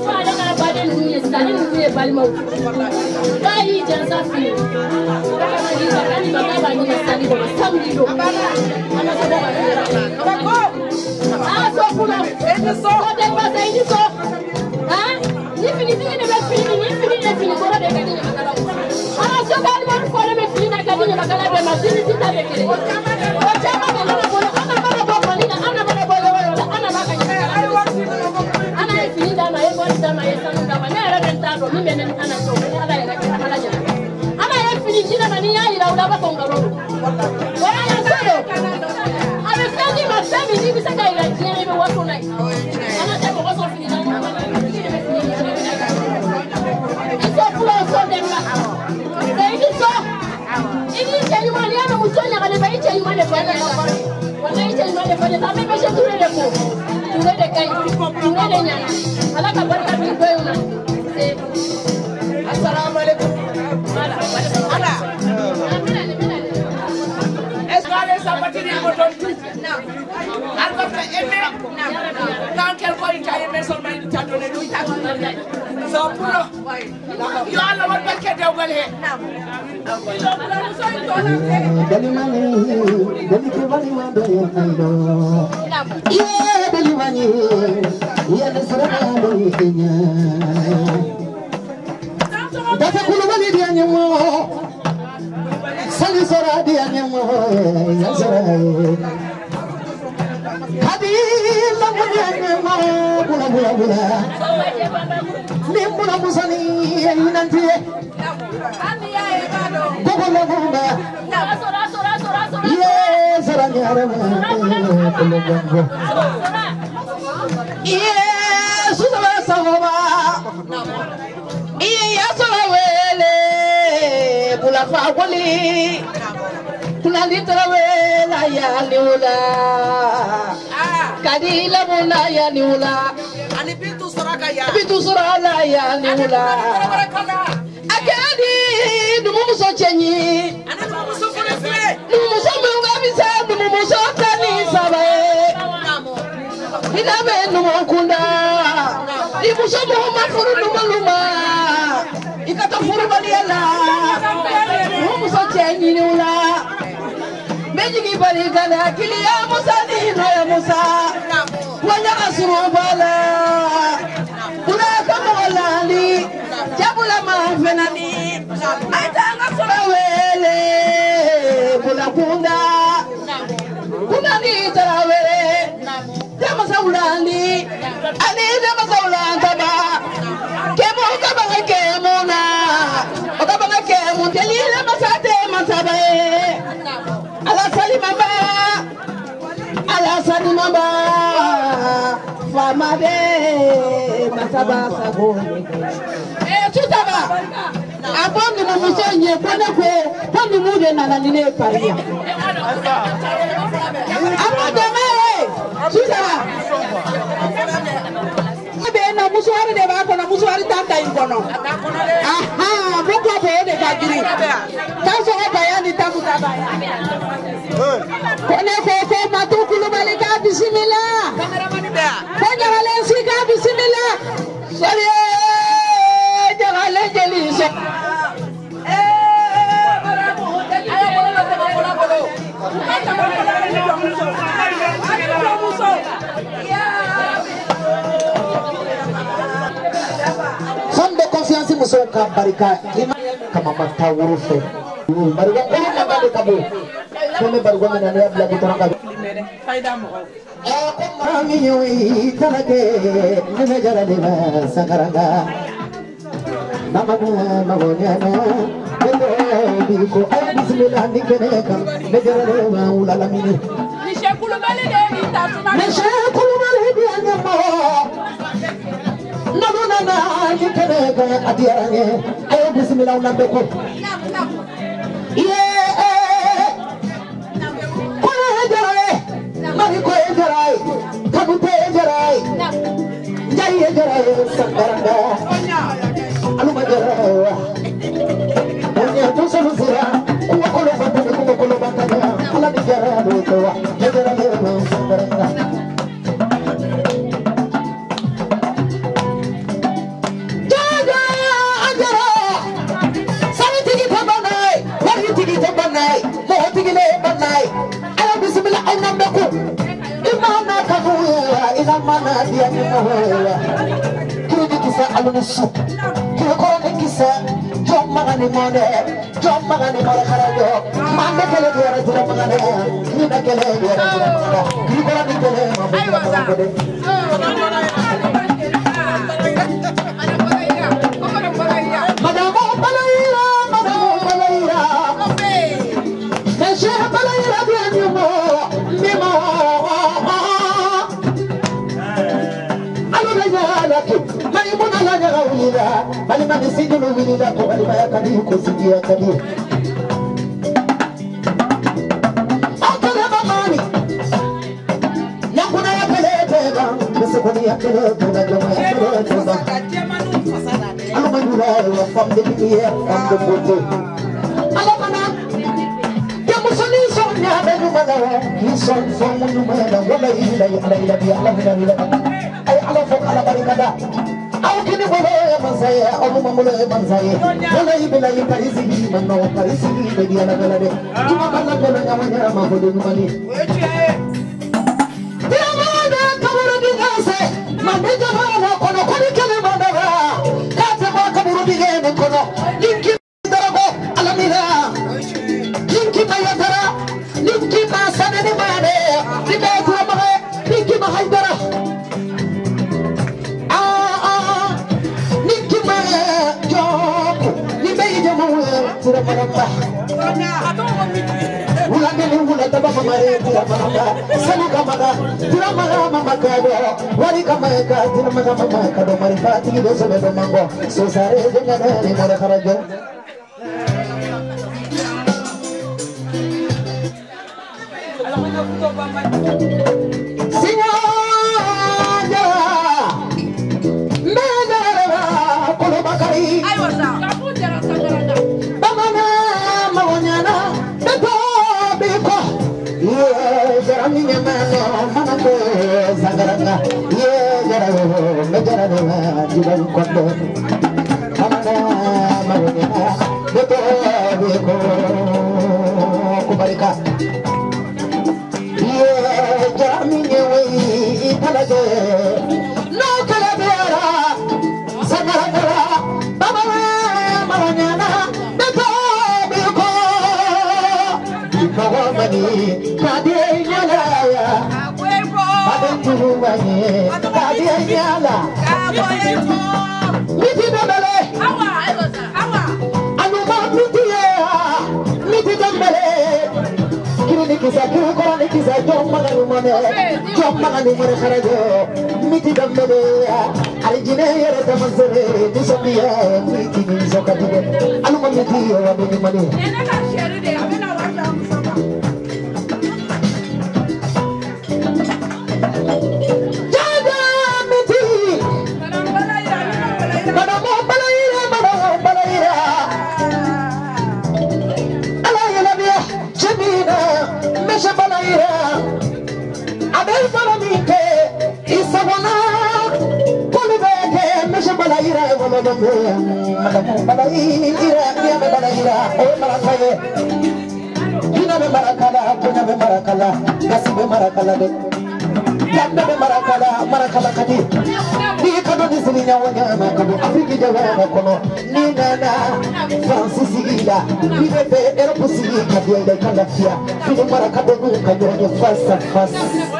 sani ninnu ye balimaw k'a y'i jansa fili k'a ma di bakani ma k'a b'a ɲini sali kɔnɔ samedi don an ka so bɔ ka feere aa so kunna so tɛ basa i ni so han ni finitigi de bɛ fini ni fini ye fini kɔrɔ de ka di ɲamakalaw an ka so balimani fɔ de bɛ fini na ka di ɲamakala bɛɛ ma fini ti ta bɛ kelen o caman bɛ ne bolo an ka mana bɔ mali la an ka mana bɔ yɔrɔ yɔrɔ la an na b'a ka ɲamakala an n'a ye fini d'a ma a ye bɔli d'a ma a ye sanu d'a ma ne yɛrɛ bɛ n t'a dɔn min bɛ ne ni an na so ni ala yɛrɛ kɛ ala ɲɛna an n'a ye fini di ne ma ni n y'a yira o la a b'a fɔ nkalon don o y'a ye so don a bɛ fɛn d'i ma fɛn min n'i bɛ se ka yira diɲɛ i bɛ waso n'a ye an ka tɛ mɔgɔ sɔn fini na ɲɔgɔn na i so fula o so dɛmɛ la i ni so i ni cɛ ɲuman n'i y'a mɛn muso ɲagalen bɛ i cɛ ɲuman de fɔ ne la wala i cɛ ɲuman de fɔ ne la an bɛ bɛsɛ ture de fɔ ture de ka ɲi ture de ɲana ala ka barika bi dɔ in na asalaamaaleykum ala est-ce que ale sabatini a moto tu alba ta eme dans quel coin tu as aimé seulement il t'a donné lui t'a donné so pour yo ala wa barke de wale Dalimani, dalimani ma dole aido. Yeah, dalimani, yeah nasara dole kenya. Dasa kulubali dia nyemo, sali sora dia nyemo, ya sora. Hadi lamu dia nyemo, bula bula bula. Nimbula musani nanti. Gogo lagumba. Yes, yes, sama. Iya solawele, pula fagoli, pula litrawela ya niula, kadila muna ya niula, ani pitu suraka ya, pitu surala ya niula. Akadi dumuso chenyi, ani dumuso fulefule, dumuso mungabisa, dumuso tani sabaye, ina be numukunda, dumuso muhumafuru numaluma, ikata furu baliala, dumuso chenyi niula, mejigi baligala akili ya Musa ni ya Musa, wanya asuru bala, kuna kama walali. Jabula mafenani aitanga solawele bula kunda kuna ni tarawele jama saulandi ani jama saulanda ba kemo kaba kemona okaba kemo telile masate masabe ala salima ba ala salima ba famade masaba sagone tutaba abondi mumusonye kone ko kondi mude nana nine paria amademe tutaba bena musuari de ba kono musuari tanta inkono aha boko bo de kagiri taso ko bayani tamu tabaya kone ko ko matukulu balika bismillah kameramani bea konya walensi ka bismillah sori ale jelise eh baramu ayo bolo bolo bolo bolo kata bolo bolo femme de confiance muso ka barika kama mata wurufe barika ko ma bale kabo ko me bargo me na ya bla ko toraka fayda mo eh ko mami yoyi tanake ne jara de sakaranga Mama magonyana bendo biko ay bismillah nikeneka nejara ma ulala mini ni shekulu bale de ni tatuma ni shekulu bale de nyamo nanu nana nikeneka adiaranye ay bismillah unambe ko yeah ko jara mari ko jara kabu te jara jaye jara sakaranga Aluma jara, onya tusa lusira, kuwa kolo batani kuwa kolo batani, ala di jara dotowa, jara jara sabaranga. Jaga mana dia ni moya kiri kisa alun su kiri ko ni kisa jom magani mone jom magani mara kharajo mande kele dia ra jira magane ni na kele dia ra jira magane kiri ko ni kele ma bu magane madamo balaira madamo balaira meshe balaira dia ni mo ni mo Maimuna la nyaga ulira bali mani sigulu ulira ko bali maya kadi ko sigia kadi akala mamani yakuna yakale tega bese ko ya kale tega jama ya kale tega alu manula wa fam de biye fam de bote ala mana ya musoni sonya be no mala ki son son no mala wala ila ila ila bi ala ila ay ala fo ala barikada aw kini bolo ya mansaya aw mamulo ya mansaya wala ibila ya parisi manno parisi be dia la gala de tuma kala gala nyamanya ma bodo numani dia mana kaburu di gase mande jama kono kono kele mandara kata ma kaburu di gene kono linki darago alamina linki mayadara linki ma sanene mane dibe dura ma linki ma haidara Tira maramba, ula nene ula taba mamare tira maramba, sanu kamada tira maramba makado, wali kameka tira maramba makado marifa tigi dosa bedo mango, so sare dengan nene mora karajo. Sinyanya, menara kolo bakari. Aminya mano manako zagaranga ye jararo mejararo jiban kondo amana marunya beto beko kubarika ye jaraminya wei palaje no kala beara zagaranga baba marunya beto beko beko mani kade Turumaye, tadi nyala. Miti dambele. Awa, awa. Anu ma miti ya, miti dambele. Kiri nikisa, kiri kora nikisa, jom magani mone, jom magani mone kharajo. Miti dambele, alijine yere tamasere, nisamiya, miti nisokatide. Anu ma miti ya, miti mane. Ena ka sheri de, amena waja musaba. Madam Balaira, dia Balaira, oh Marakale, Dina be Marakala, punya be Marakala, kasih be Marakala de, Yanda be Marakala, Marakala kadi, di kado di sini nyawanya kado, Afrika Jawa kono, Nina na, Francis Ila, di be Eropa sini kadi ada kalafia, di Marakala bu kado ni fast fast.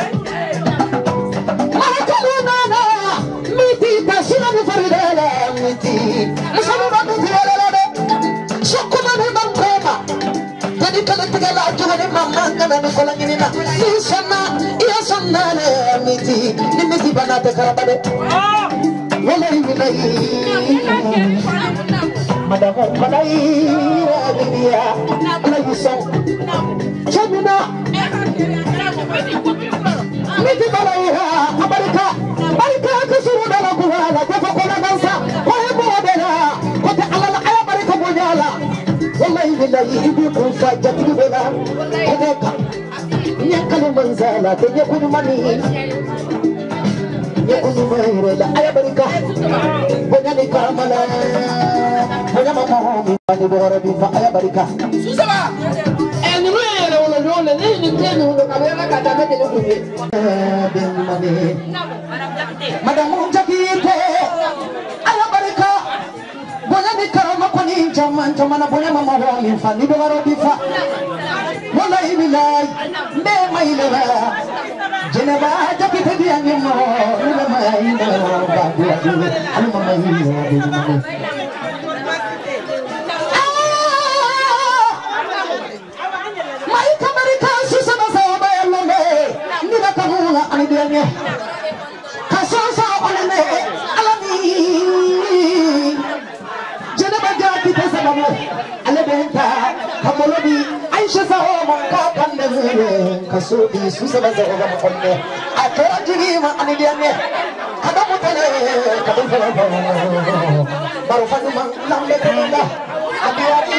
Marakala nana, miti kasih ni Faridala. Musamu bantu tiarele, sokuma ni mangkoma. Jadi kalau tegala jual mama kana ni kola ni na. Isana, iya sana le miti, ni miti bana te karabade. Wala himinai, madam madai dia, ala yusong. Jamuna, miti balai ha, Amerika, Amerika kesuruh dalam gua, lagi pokoknya bangsa. Wallahi billahi ibu kun fa jati bela kodeka nyakalu manzala te nyakunu mani nyakunu mayre la aya barika bonya ni kamala bonya mama ni bora bi fa aya barika susaba eni mele wala wala ni ni tenu no kabela kata mete no kuni bin mani Madame Jakite, Alabarika, Bonani Karama Poni, Jaman, Jamana Bonama Mawami, Fanny Bifa, Mona Ibilai, Ne Maileva, Geneva, Jakite, and you know, Kasudi susaba zaga mukonne akara jigima anidiane kadamu tele kadamu tele baru fanu mang lambe tenda adiari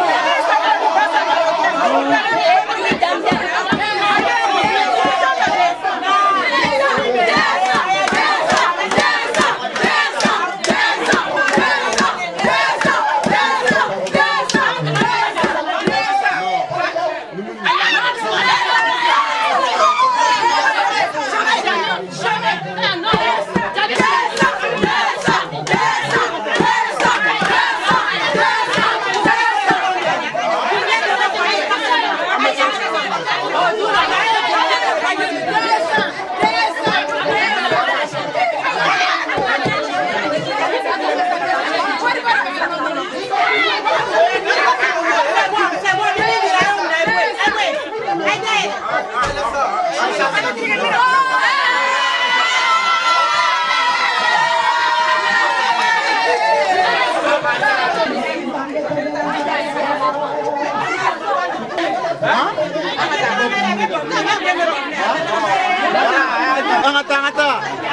Angata, angata.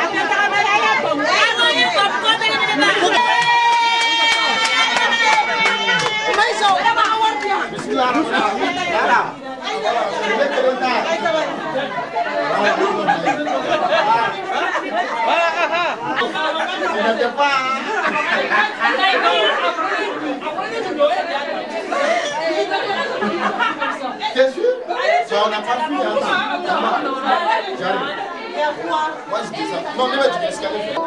T'es sûr? Ça, on n'a pas fui. J'arrive. Moi, je dis ça. Non, mais tu dis ce qu'elle fait.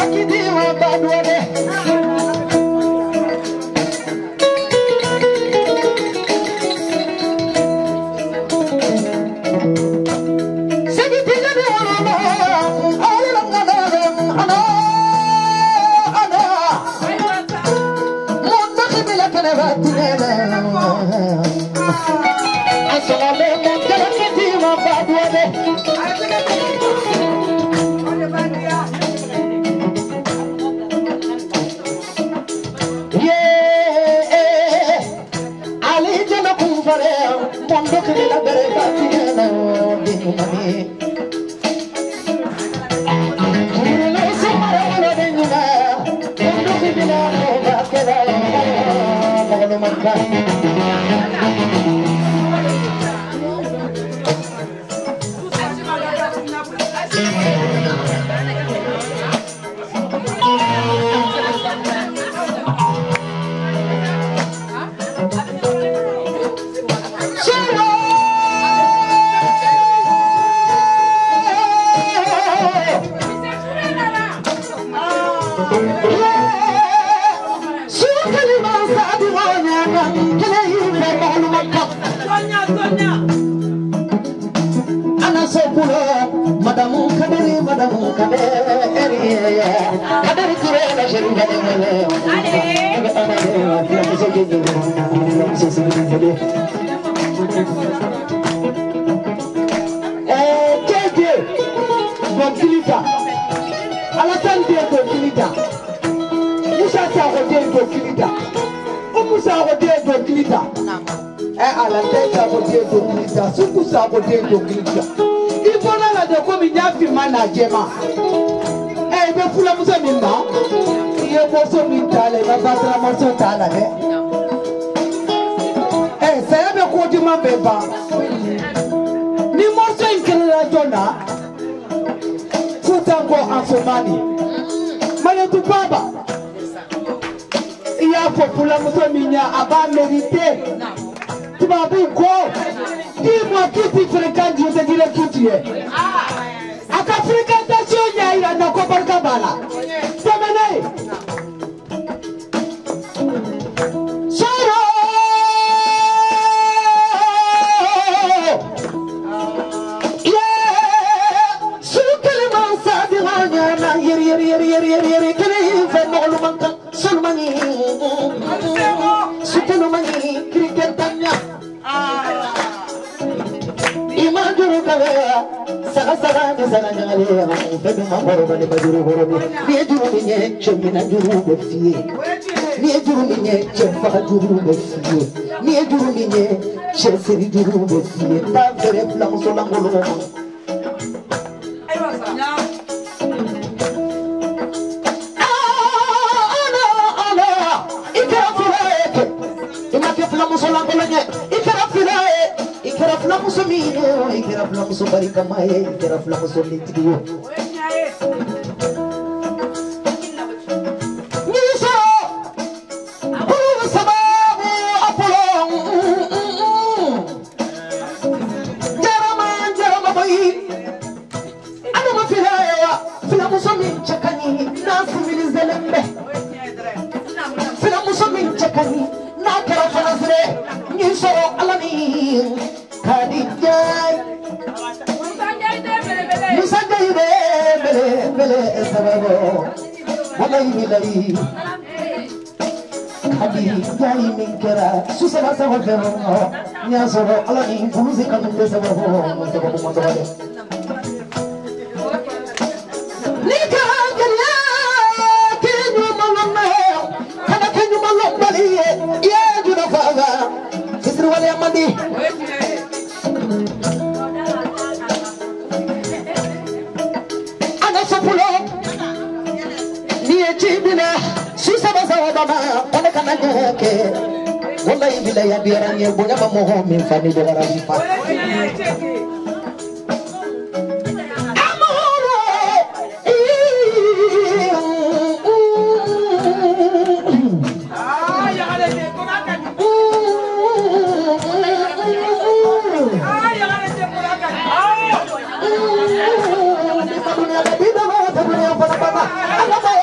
Baba,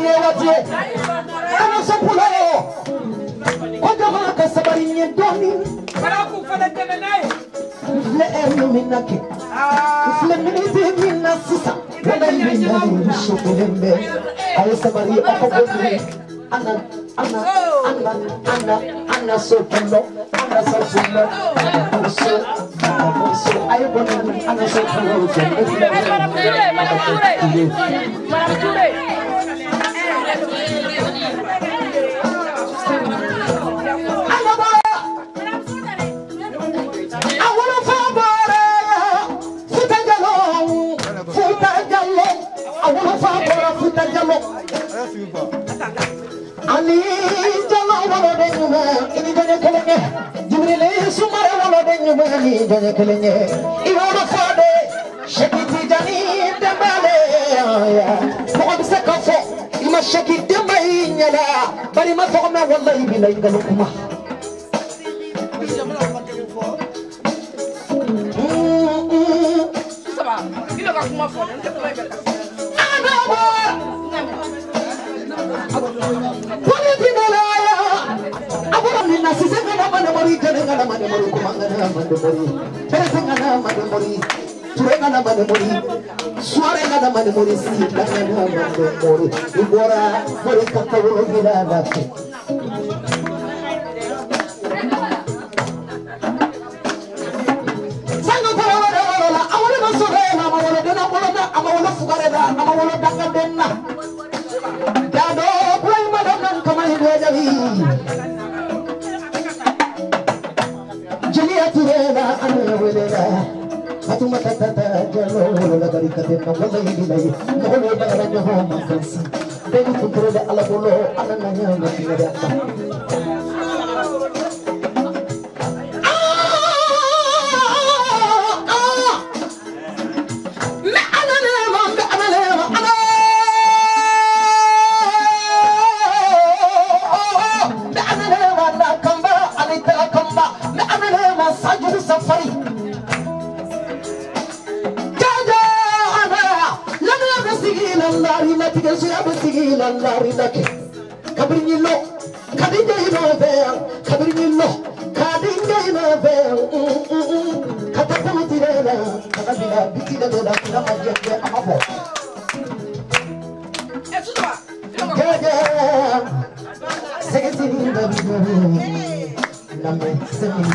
watiye watiye ana sapula ojo ma ka sabari nye doni para ku fana tebe nae le erno minake le miniti minna sisa wala minna shokelembe ayo sabari akobodi ana ana ana ana ana sopelo ana sopelo ana so so ayo boni ana sopelo Madame Touré Madame Touré ani jalo wala de nyuma ini jone kelenge jibril sumare wala de nyuma ni jone kelenge iwodo fade shekiti jani dembale ya ko bisa ka fo ima shekiti dembai nyala bari ma to me wallahi bilay galukuma ça va il va comment faire Fatuma tata jalo la gari kate no wala hibi lai no le bagara no ho makansi devi kutro de ala bolo ala na nya no tira da me ana le ma me ana le ma ana me ana le ma na kamba alita kamba me ana le ma sajid safari Lari la tige suya besigi la lari la ke kabrinyi lo kadinga ino ver kabrinyi lo kadinga ino ver katapu tirela kabila bitila de la kila majeke amabo gaga segeti ninda bidu name semi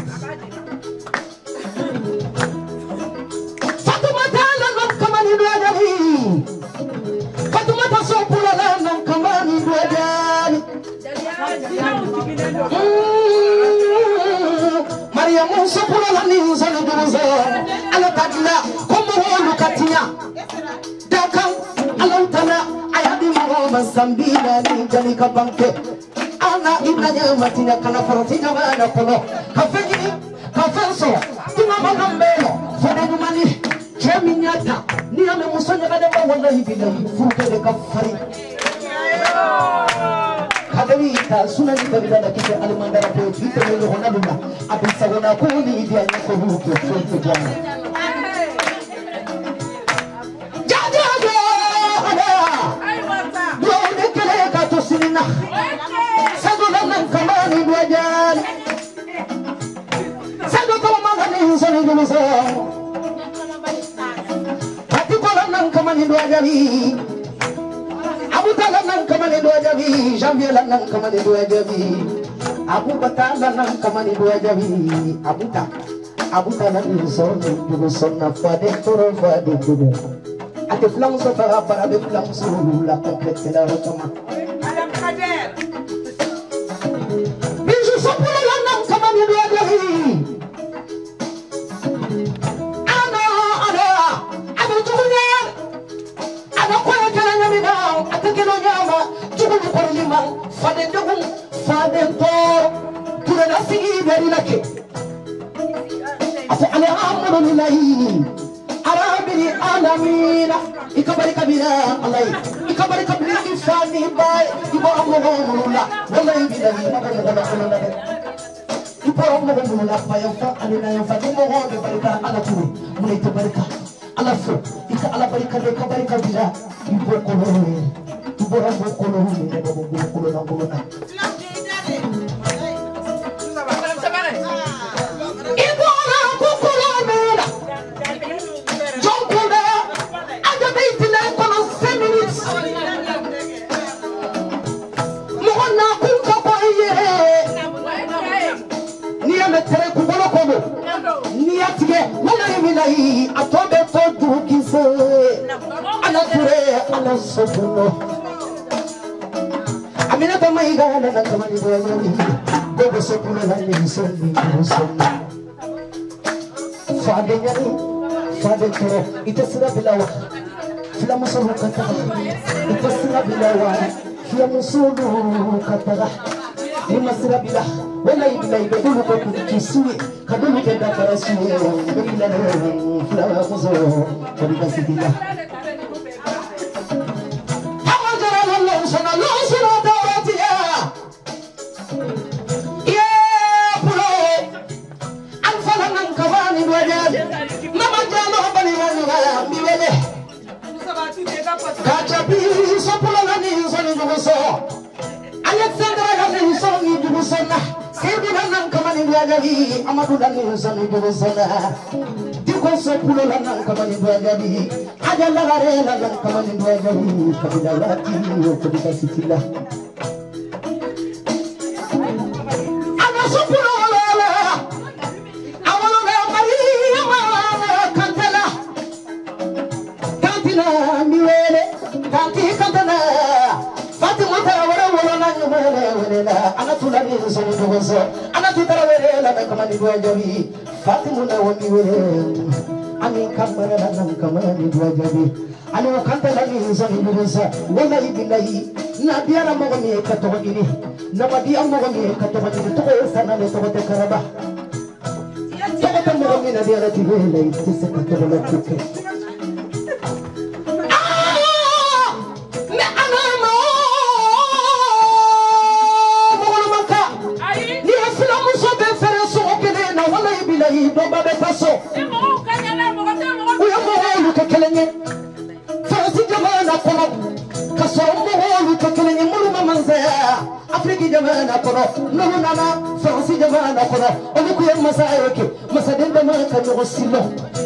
Fatuma tala no kamani do ajali Fatumata sopula lana kamani dwajani Mariamu sopula lani uzana duruza ala tadla komo holu katia Dakan ala utana ayadi maroma zambina ni jani kabanke Ana inanya matina kana faroti jamana kono Kafegi kafenso Tumama gambelo Fode nyumani Cheminyata ni ame musonya kada wallahi billahi fuke de kafari kadawi ta sunani kabila da kike almandara ko bita ne hona dunda abin sagona ko ni idiya ne ko hu ko ko jana jaja go ada ai wata do ne kele ka to sinina sagona nan kamani dwajan sagona ko magani soni dumuso Kamani do ajabi Abu Talha nan kamani do ajabi Janvier la nan kamani do ajabi Abu Bakar la nan kamani do ajabi Abu Ta Abu Talha ni son du son na fade toro fade tudo ate flam so fara para be flam so la complète la rotama Madame Kader Bijou so pour la nan kamani do ajabi Ana ana Abu Tunya Fade dogun, fade tor, tura na sigi beri lake. Ase alhamdulillahi, arabiri alamina, ikabari kabira Allahi, ikabari kabira ifani bay, ibora mula, wallahi billahi, nabara nabara nabara. Ibora mula payafa, alina yafa, dumo hobe barika ala turu, mulai barika ala fu, ika ala barika de kabari kabira, ibora kolore. bora bokolo ni ne bokolo na bokolo na ibora bokolo mera jonkuda aga beitila kono five minutes mohonna kunka boye ni ametere kubolo komo ni atige wala yimilai atobe to dukise ana ture ana sobuno amina to mai ga na kama ni do ni gogo sobuno na ni sonni sonni fade nyani fade toro itasira bilawa fila musulu kata itasira bilawa fila musulu kata ni masira bila wala ibila ibulu ko kukisui kadulu ke da farasu bila na fila muso ko bikasitila awajara wallahu sana la sura dawatiya ya pulo alfalanan kawani wajal mama jalo bani wala miwele kacha bi sopulo nani soni jugo Alexandra Gani Soni Dubusona, Sedulan Kamani Wagadi, Amadou Dani Soni Dubusona, Diko Sopulo Lan Kamani Wagadi, Adala Lan Kamani Wagadi, Kabidalati, Kabita Sitila. Ana Sopulo Lala, Awala Maria Cantela, Cantina Miwele, Canti Cantana. Fatima Tarawara wala wala ana tulani sonu dozo ana tutara la kama ni dojabi Fatima na wani wele ani kamara na kama ni dojabi ani wakanta la ni sonu dozo wala ibilahi na biara mo ni kato ini na badia mo ni kato ini to sana le to te karaba to te mo ni na biara ti wele tise kato la kuke Bomba de paso. Uya moholu kekelenye. Farasi jamana kono. Kaso moholu kekelenye mulu mamanzea. Afriki jamana kono. Nulu nana farasi jamana kono. Oni kuya masayo ke. Masadenda maka nyogo silo.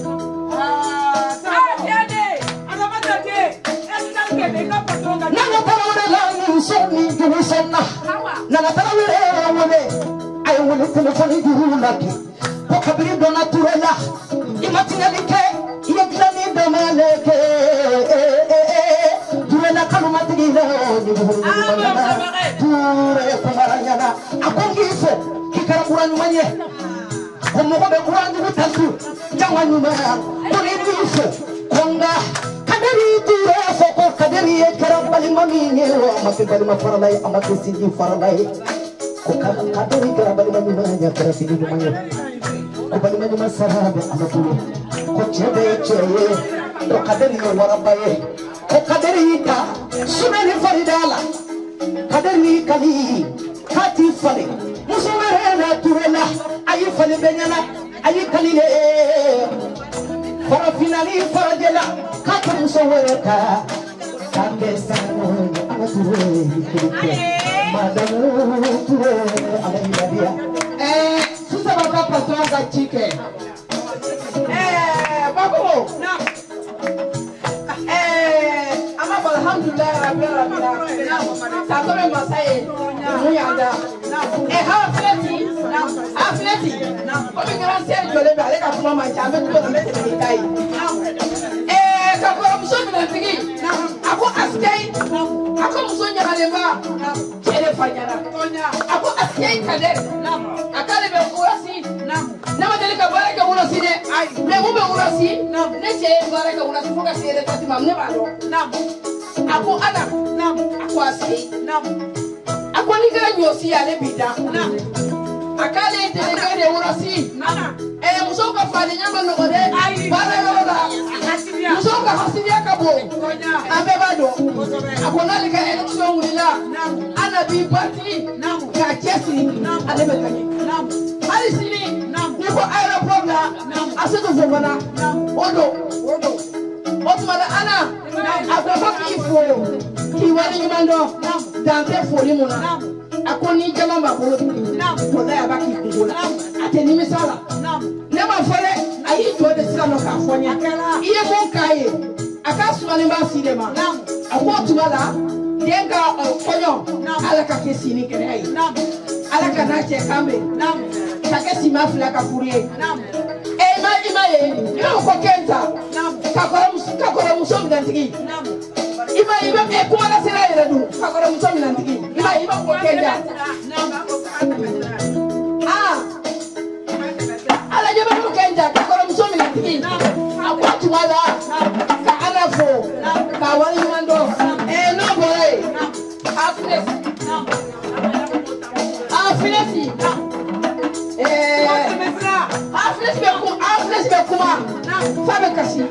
Nana tarawele la usoni juhusona. Nana tarawele wale. Ayo wale telefoni juhulaki. Kabiri dona turela imatinalike yeglani domaleke turela kalumatigila ni buhuru ture kumaranyana akongifo kikara manye komogo be kuranyu butantu janganyuma kunifo konga kaderi ture foko kaderi ekara balimamine amapibali mafaralai amakisiji faralai kokala kaderi kara balimamine kara sidi manye kubali mani masarabe amakuru ko chebe cheye to kaderi warabaye ko kaderi ita sunani faridala kaderi kali kati fale musumere na turela ayi fale benyana ayi kalile fara finali farajela kata musoweka kambe sanu amaturu ikirike madamu ture alayibadia eh Susa baba patron ga chike. Eh, babo. Na. Eh, ama alhamdulillah rabbil alamin. Sa to me masai. Muyanda. Eh, ha fleti. Ha fleti. O bi gran ser jole ba le ka kuma ma ja me to na me te kai. Eh, ka ko muso mi na tigi. Ako askei. Ako muso nya kale ba. Kele fanyara. Ako askei kale. Akale be urasi nama deli ka bare ka urasi de me mu be urasi ne che bare ka urasi foka sere tati mam ne balo ako ana ako asi ako ni ga nyosi ale bida akale deli ka de urasi eh muso ka fali nyama no gode bare yo da muso ka hasidia ka bo ambe bado ako nali ka election wila ana bi parti ka chesi ale be kanye ali sini niko aeroport la asiko zomana odo odo Otmana Anna, Akwapa Kifo, Kiwani Mando, Dante Folimuna, Akoni Jamamba, Kodaya Baki Kula, Atenimi Sala. Never follow, I eat to the son of California. Iye Monkaye, Akasmanima Cinema, I want to Mala, Denga or Koyo, Alakakesini Kene, Alakanache Kambe, Takesima Flaka Furie. Ema Imaye, you know, Kokenta, Kakoram Kakoram Dantigi. Ima Ima Equana Sera, Kakoram Dantigi. Ima Ima Kokenda. Ah, Ala Jaba Kokenda, Kakoram Dantigi. I want to Mala, Kaanafo, Kawali Mando, eh, no boy, Afnes, Afnes, eh, Afnes Bekum, Afnes Bekuma, Fabekasi,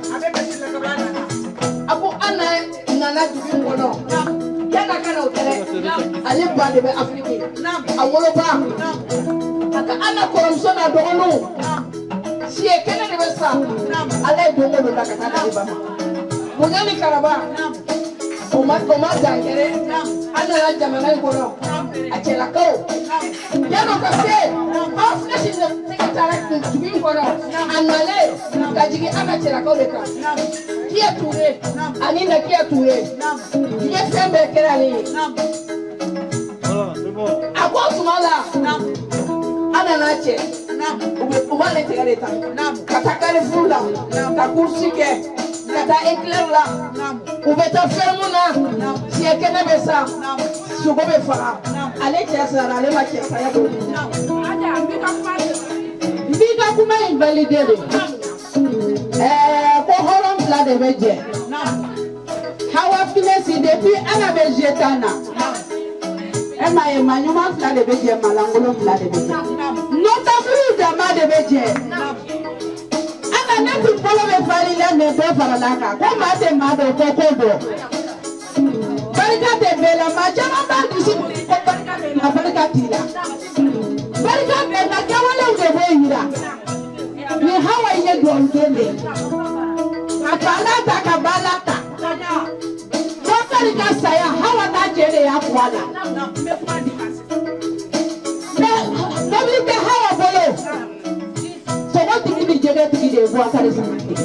Abu Anna, Nana Dubuno, Yana Kano, I live by the African, I will back, Anna Coromsona Dono, she a Kennedy West, I like Dono Lakatana, Munani Karaba, Oma Commander, Anna Jamana Goro, Achelako, Yano Cafe, Afnes is the secretary to be for us, and Malay, Kajiki Anna Chelakoka, here today, and in the care today, yes, Sembe Kerali. I want to Mala, Anna Nache, Umane Tegareta, Katakari Fula, Takursike, Kata Eklerla, Ubeta Fermuna, Siakena Besa, Sugobe Fara, Alexia, Alema Chesayado. Biga kuma invalidé. Eh, pour Hollande la de Bédier. How happiness is depuis Anna Bégetana. Emma Emmanuel la de Bédier, Malangolo la de Bédier. Notre plus de ma de Bédier. Anna n'a plus pour le Falila ne peut pas la carte. Comment c'est ma de Coco? Barika de Bella, ma jama bandi si la barika tila. Barika de la kawala de Boira. Ni hawa ye dongende. Abalata kabalata. Barika saya hawa na jere ya kwala. Nobody te hawa bolo. So what did you jere to the water is?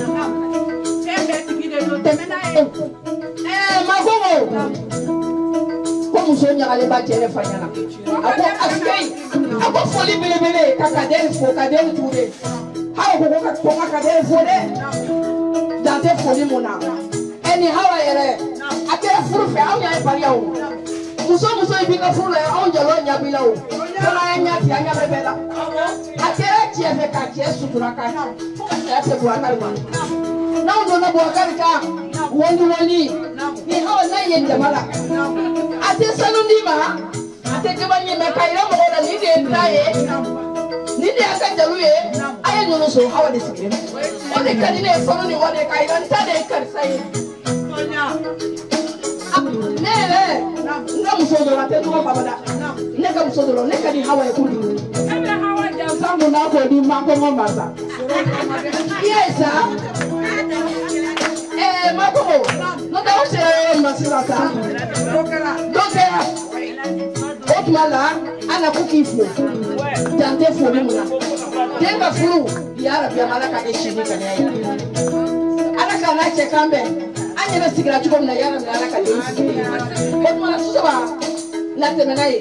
Eh, magogo. Como sonha ale ba jere fanyana. Ako askei. Ako foli bele bele kakadel fo kadel tude. Hawa ko ko ko kadel fo de. Dante foli mona. Eni hawa yere. Ate furu fe aw ya pariya o. Muso muso ibika furu ya aw jalo nya bila o. Kala nya ti anya bebela. Ate tie fe ka tie sutura ka. Ya te bu akari ba. Na ndo na bu akari ka. Woni woni. Ni hawa na ye jamala. Ate salundi ma. Ate jabanye me kaira mo da ni de ndaye. Ni de aka jaluye. Aye nyono so hawa de sikire. O de kadine fonu ni wode kaira ntade karsai. Nele, nga musodo la te tuwa babada. Neka musodo lo, neka di hawa ekuli. Ebe hawa jam sangu na ko di mako ngomasa. Yesa. Eh, mako. No da ose masira sa. Dokera. Dokera. Otmala ana kukifu. Dante fulu muna. Denga fulu yara bia malaka eshini kanya ya. Ana kana chekambe. Anya na sigira chuko na yara na alaka lesi. Otmala susaba na temenaye.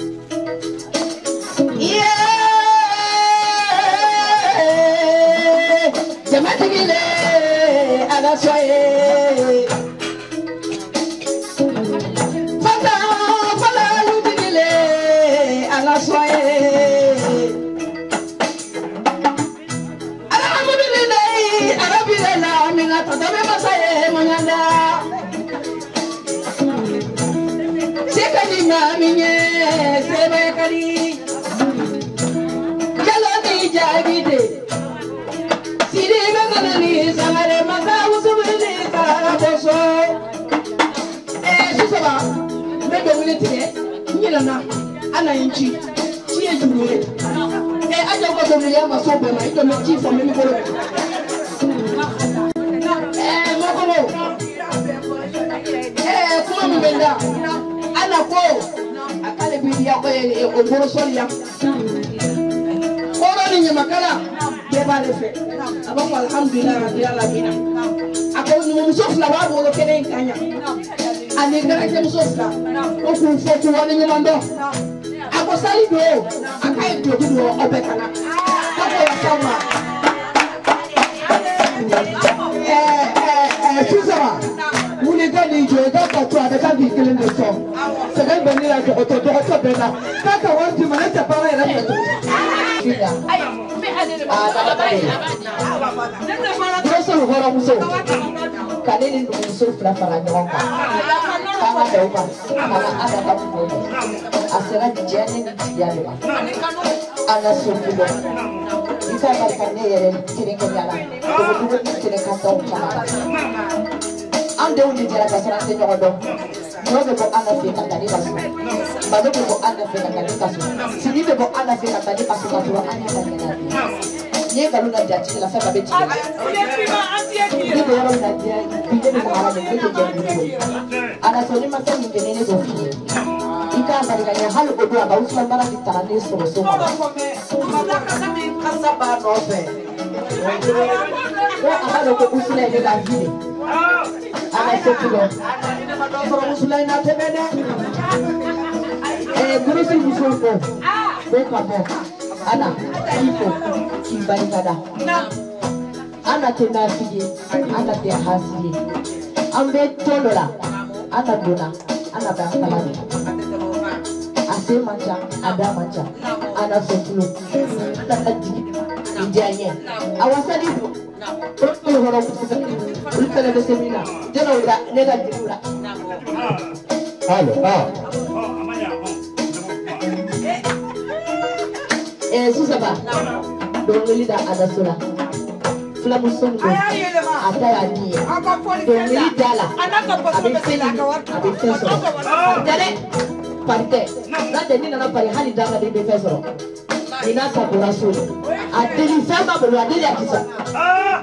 Yeah. Jamati gile ala soye. Fata fala lutigile ala soye. Ala mabile ala bile la mina tatabe masaye monyanda. Sekali maminye sebe kali. Jaloni jagide. Siri bengalani sangare masa usubili karaboso. Eh susaba mebe wilitine nyina ana inchi chie juwe. Eh aja ko do ya maso be ma ito me chi fo me ko. Eh Makono. Eh, kuma mi benda. Ana ko. Akale bidiya ko e o boro solia. Koro ni nyamakala. Deba le fe. Aba ko alhamdulillah rabbil alamin. Ako ni muso fla wa bolo kene kanya. Ani gara ke muso fla. O ku fo ku wani nyamando. Ako sali do. Akai do do obekana. Ako ya sama. Eh eh eh Susama. Muni gani jo da ka to da ka bi kelen de so. Se ga beni la ko to to to bena. Ka ka wanti mana ta para ira to. Kida. Ai me ade ba ba ba. Yo so hora muso. Kaleni muso fla fara nyonga. Kama da uba. Kama ada ka ko. Asera jeni ya ba. Ana so kudo. Ika ba ka ne yere kirin ko yala. Ko ko kirin ka to ka. Ande undi jara ka sara tenyo do. No be ko ana fe ka tani basu. Ba do ko ana fe ka tani basu. Sini be ko ana fe ka tani basu ka to ana ka ni. Ye ka luna jati la fe ba be ti. Ni be yaro na dia. Bi de ko ala de ko je. Ana so ni ma fe ni kenene do fi. Ika ba ga ya halu ko do ba usman bara ki tani so so. Ala ka sa mi ka sa ba no fe. Ko ala ko usle de ga fi. Ana sekilo. Ana foro musulai na tebede. Eh guru si musulko. Ko kamo. Ana iko kibarikada. Ana tena fiye. Ana te hasiye. Ambe tolola. Ana dona. Ana bangkalani. Ase mancha, ada mancha. Ana sekilo. Ana kaji. Indianye. Awasani bu. Terus horo musulai. Ulkala de semina. Jeno ura nega jura. Halo, ah. Eh Susaba. Dongeli da ada sura. Fula musun do. Ata ya ni. Dongeli dala. Abi sini. Abi feso. Jare. Parte. Na deni na pare hali dama de feso. Ina ka burasu. Adeli sama bulu adeli akisa. Ah.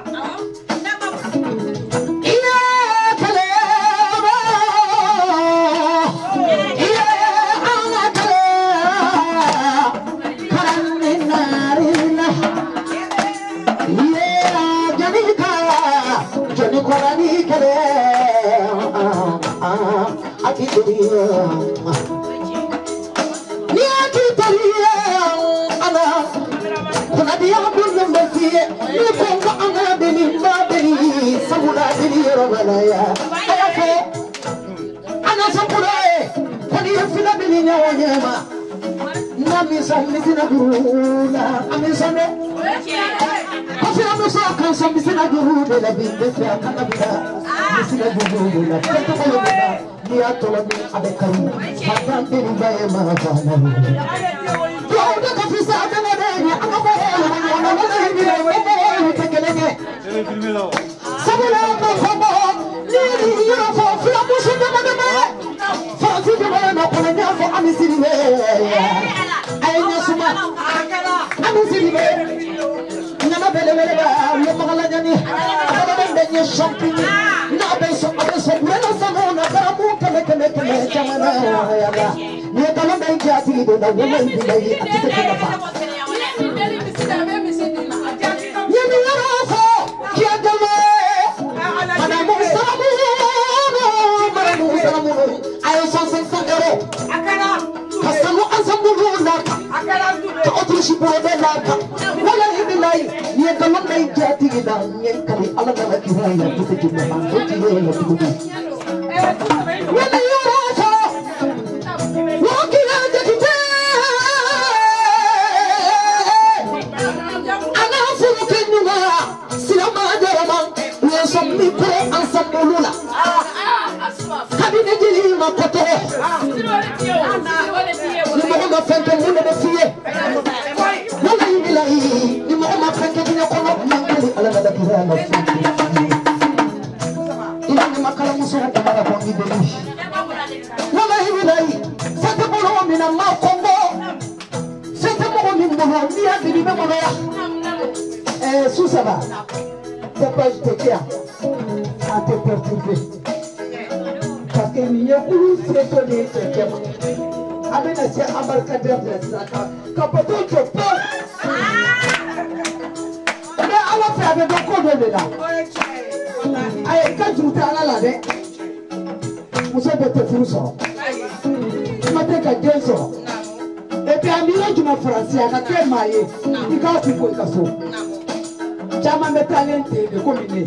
à te perturber. Parce que il y a beaucoup de choses qui sont avec les embarcadères de la capoton de peur. Mais on va faire avec beaucoup de là. Allez, quand tu t'es là, là, vous êtes de tes fourçons. Tu m'as dit que Dieu sort. Et puis, à Milan, tu m'as français, à quel maillet, il va se faire ça. Jamais me talenté de combiner.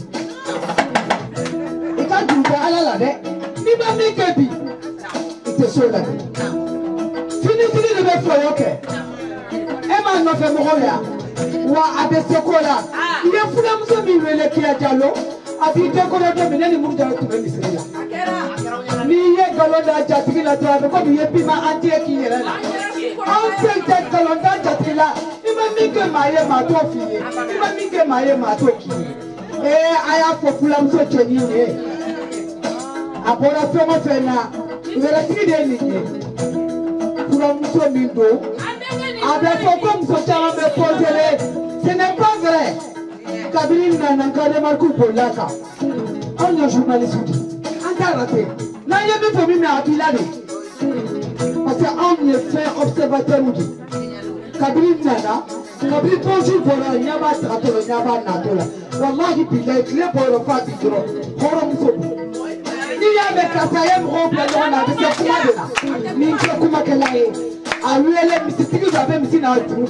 Et quand tu t'es là, là, il va me dire que il te sauve la vie. Fini, fini de me faire, ok. Emma m'a fait mon rôle là. Wa avec ce cola. Il y a fou d'âme qui est qui a diallo. Avec des colas de mener les mouvements de tout le monde. Ni ye galonda jatri la toi comme ye pima entier qui est là. On fait des galonda jatri là. Il m'a mis que maille ma toi fille. Il m'a mis que maille ma toi qui. Eh aya popula mso cheni ne. Apora fema fena. Il va rester des lignes. Pour la mso mindo. Avec comme ce chama me poser. Ce n'est pas vrai. Kabili nana nkade marku bolaka. On est journaliste. Raté. Là, il y a même famille à Pilade. Parce qu'on est fait observateur. Kabili Nana, Kabili bonjour pour la Nyaba Trato, Nyaba Natola. Wallahi Pilade, clé pour le Fatidro. Horom Sobu. Il y a des Katayem Rompelon avec ce Kumadena. Ninka Kumakelae. A lui, elle est mystique, vous avez mis dans le trou.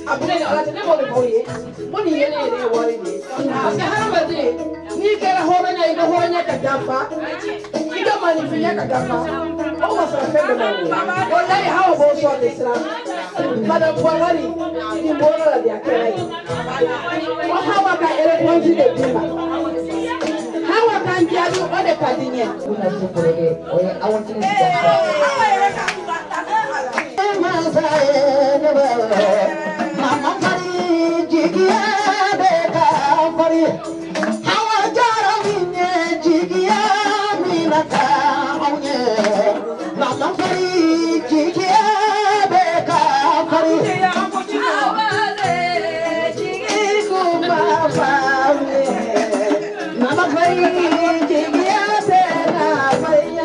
abule ni ala tene mo le boye mo ni yele yele wori ni parce que harama de ni kera horanya ida horanya ka dafa ida mani finya ka dafa o ma sa fe de mo wallahi hawa bo so de islam kada kwalari ni mbona la dia kera o hawa ka ere ponji de dima hawa kan jadi o de kadinye una sukure o ya awon tin hawa ere ka Mama Fari jigiya beka fari hawa jara minye jigiya minata aunye Mama Fari jigiya beka fari hawa le jigi kumba fari Mama Fari jigiya beka fari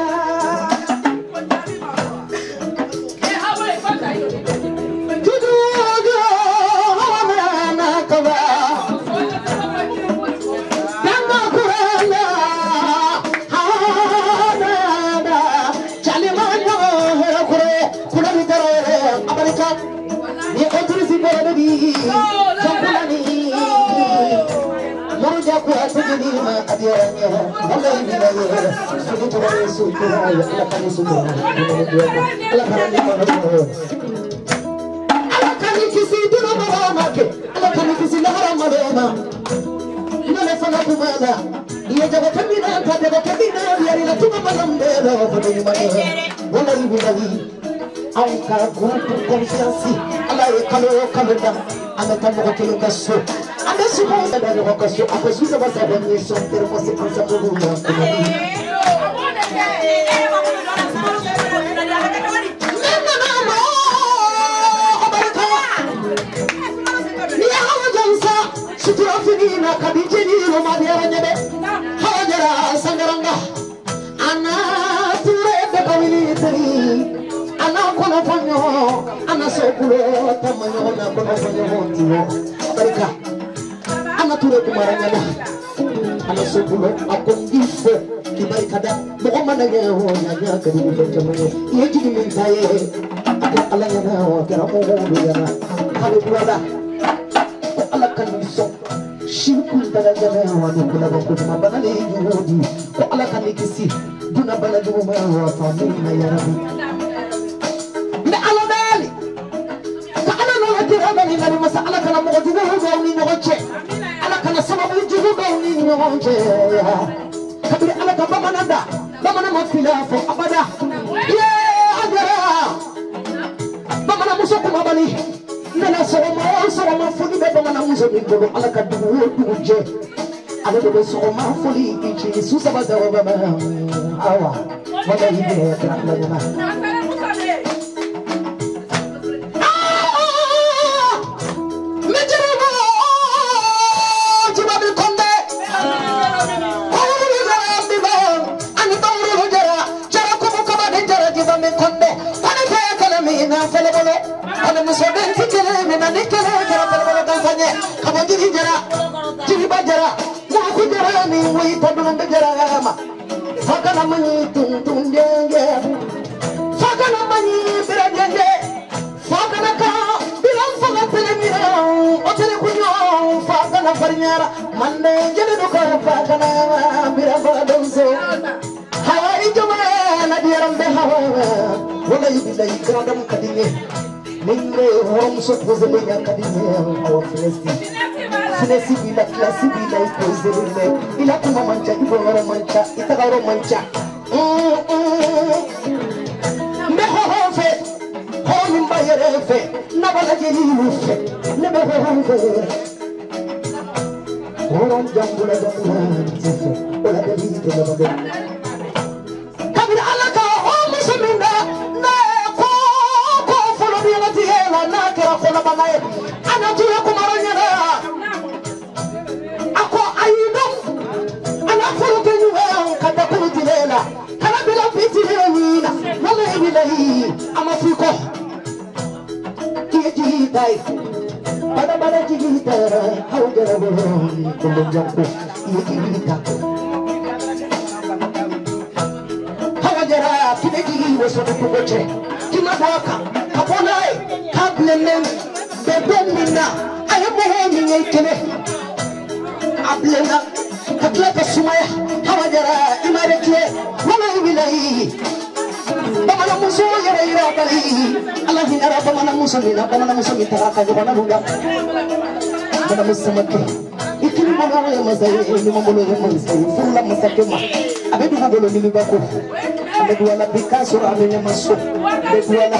bebemina ayamoho minye kene ablena katlaka sumaya hawajara imareke wala bilai bamana muso yara ira bali Allah hinara bamana muso mina bamana muso mitara ka bamana lunga bamana muso makke ikini bamana ya mazai ni mamolo ya mazai furula masakema abedu ngolo ni bako abedu wala Picasso amenya maso abedu wala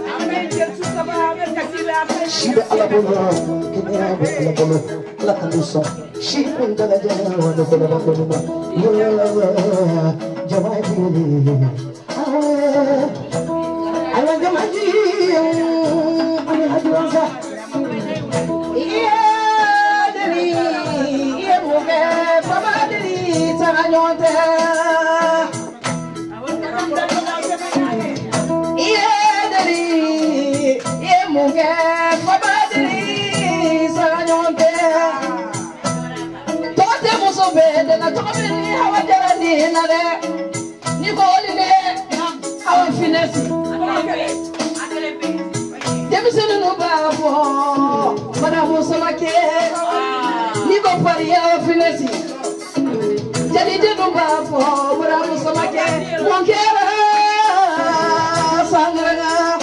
Shiba ala bolo kenya ala bolo ala kanusa shi kundala jana wala bolo bolo jawadi ala jamaji ala hajwanza iya deli iya muge baba deli tananyonte iya deli iya muge baba deli tananyonte tote musobe de na tobe ni hawajara ni na de ni ko ni our finesse. Demisoni no babo, madame Musamake. Nigo pari our finesse. Jadi de no babo, madame Musamake. Monkera sangrana.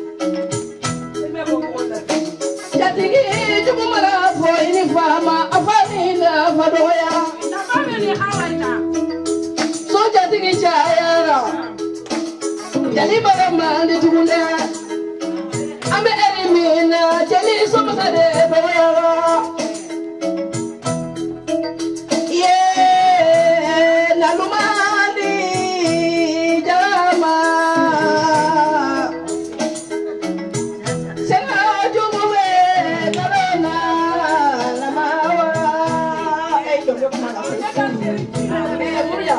Jadi ki jumu mara fo ini fama afani na fadoya. So jadi ki chaya. Jali barama de tugunda ambe elimina jali somasa de bawara ye la lumani jama sena jumuwe kalana la mawa ay do do mala eh muriya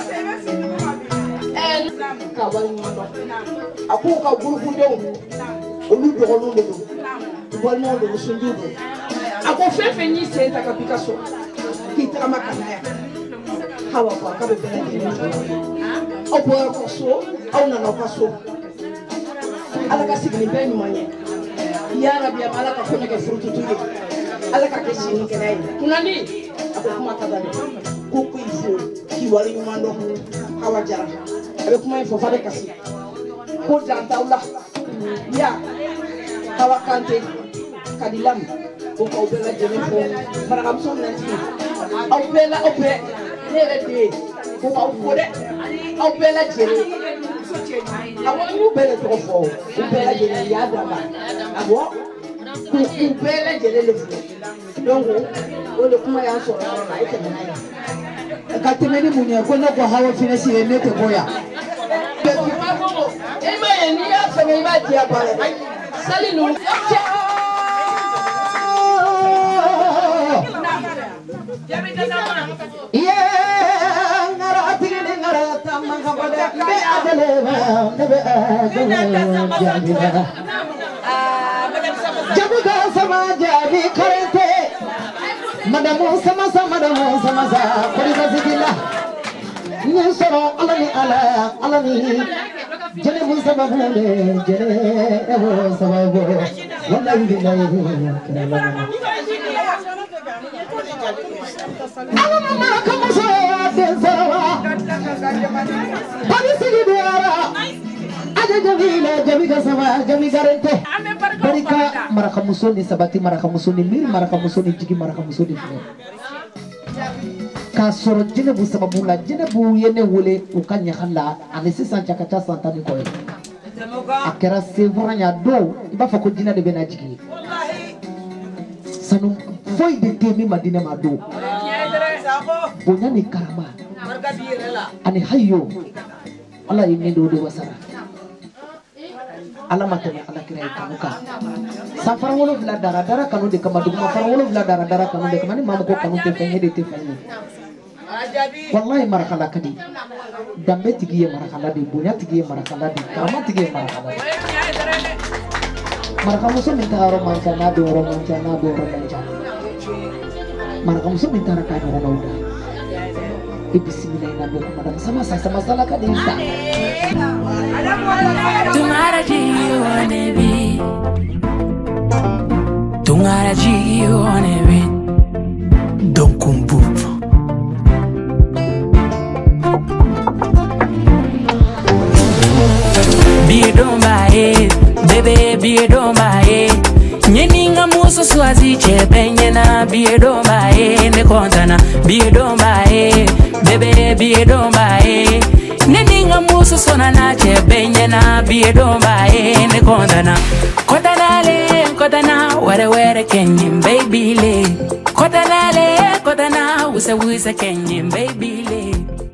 en kawal aku ka guru ndew olu dogonu ndew wala ndo sundudo ako fefe ni senta ka Picasso kitaka makanaya hawa kwa ka be bela ni opo ko so au na no paso ala ka signi be ni manye ya rabbi ala ka fanya ka frutu tuye ala ka keshi ni kenai tunani ako kuma kadani kuku ifu kiwali mando hawa jara abe kuma ifo fade kasi ko jantaula ya tawakante kadilam ko ko bela jene ko para kam son nanti au bela ope nere de ko au fode au bela jene awo ñu bela to fo ko bela jene ya dama awo ko ko bela jene le fu donc o le kuma ya so na ite na ka temeni munye ko na ko hawa finesi e mete boya Ema ni ya feme ba dia pale. Sali nu. Yeah, ngara tigene ngara tamma kabada be adele ba be adele. Jabuga sama jadi karete. Madamu sama sama madamu sama sa koriza zidila. Nyesoro alani ala alani jene musababu jene ewo sababu wallahi billahi alama maraka muso densara polisi diara aja jamila jamika sama jami garante barika maraka muso ni sabati maraka muso ni mir maraka muso ni jigi maraka muso ni kasoro jine bu sababu la jine bu yene wole ukanya khala ane sisan chakata santani ko akera sevranya do iba fa ko jina de benajiki sanu foi de temi madina mado bonya ni karama ane hayo Allah yini do do wasara Allah matene Allah kira kamuka safara wolo vla dara dara kanu de kamadu safara wolo vla dara dara kanu de kamani mamu ko kanu te fenye de te fenye wallahi marakala kadi dambe tigiye marakala di bunya tigiye marakala di karama tigiye marakala maraka muso minta aro mancana do ro mancana do ro mancana maraka muso minta raka do ro udah bismillah nabi madam sama sama salah kadi insa तुम्हारा जीवन भी G on it. Don't come boop. Be it on my head, baby, be it on my head. Nyeninga muso swazi chepe nyena be it on my head. Ne kontana be it on my head, baby, be it on my head. Neninga muso sona na chepe nyena be it on my head. Ne kontana kotana le kotana ware ware kenyin baby le kotana le kotana wuse wuse kenyin baby le.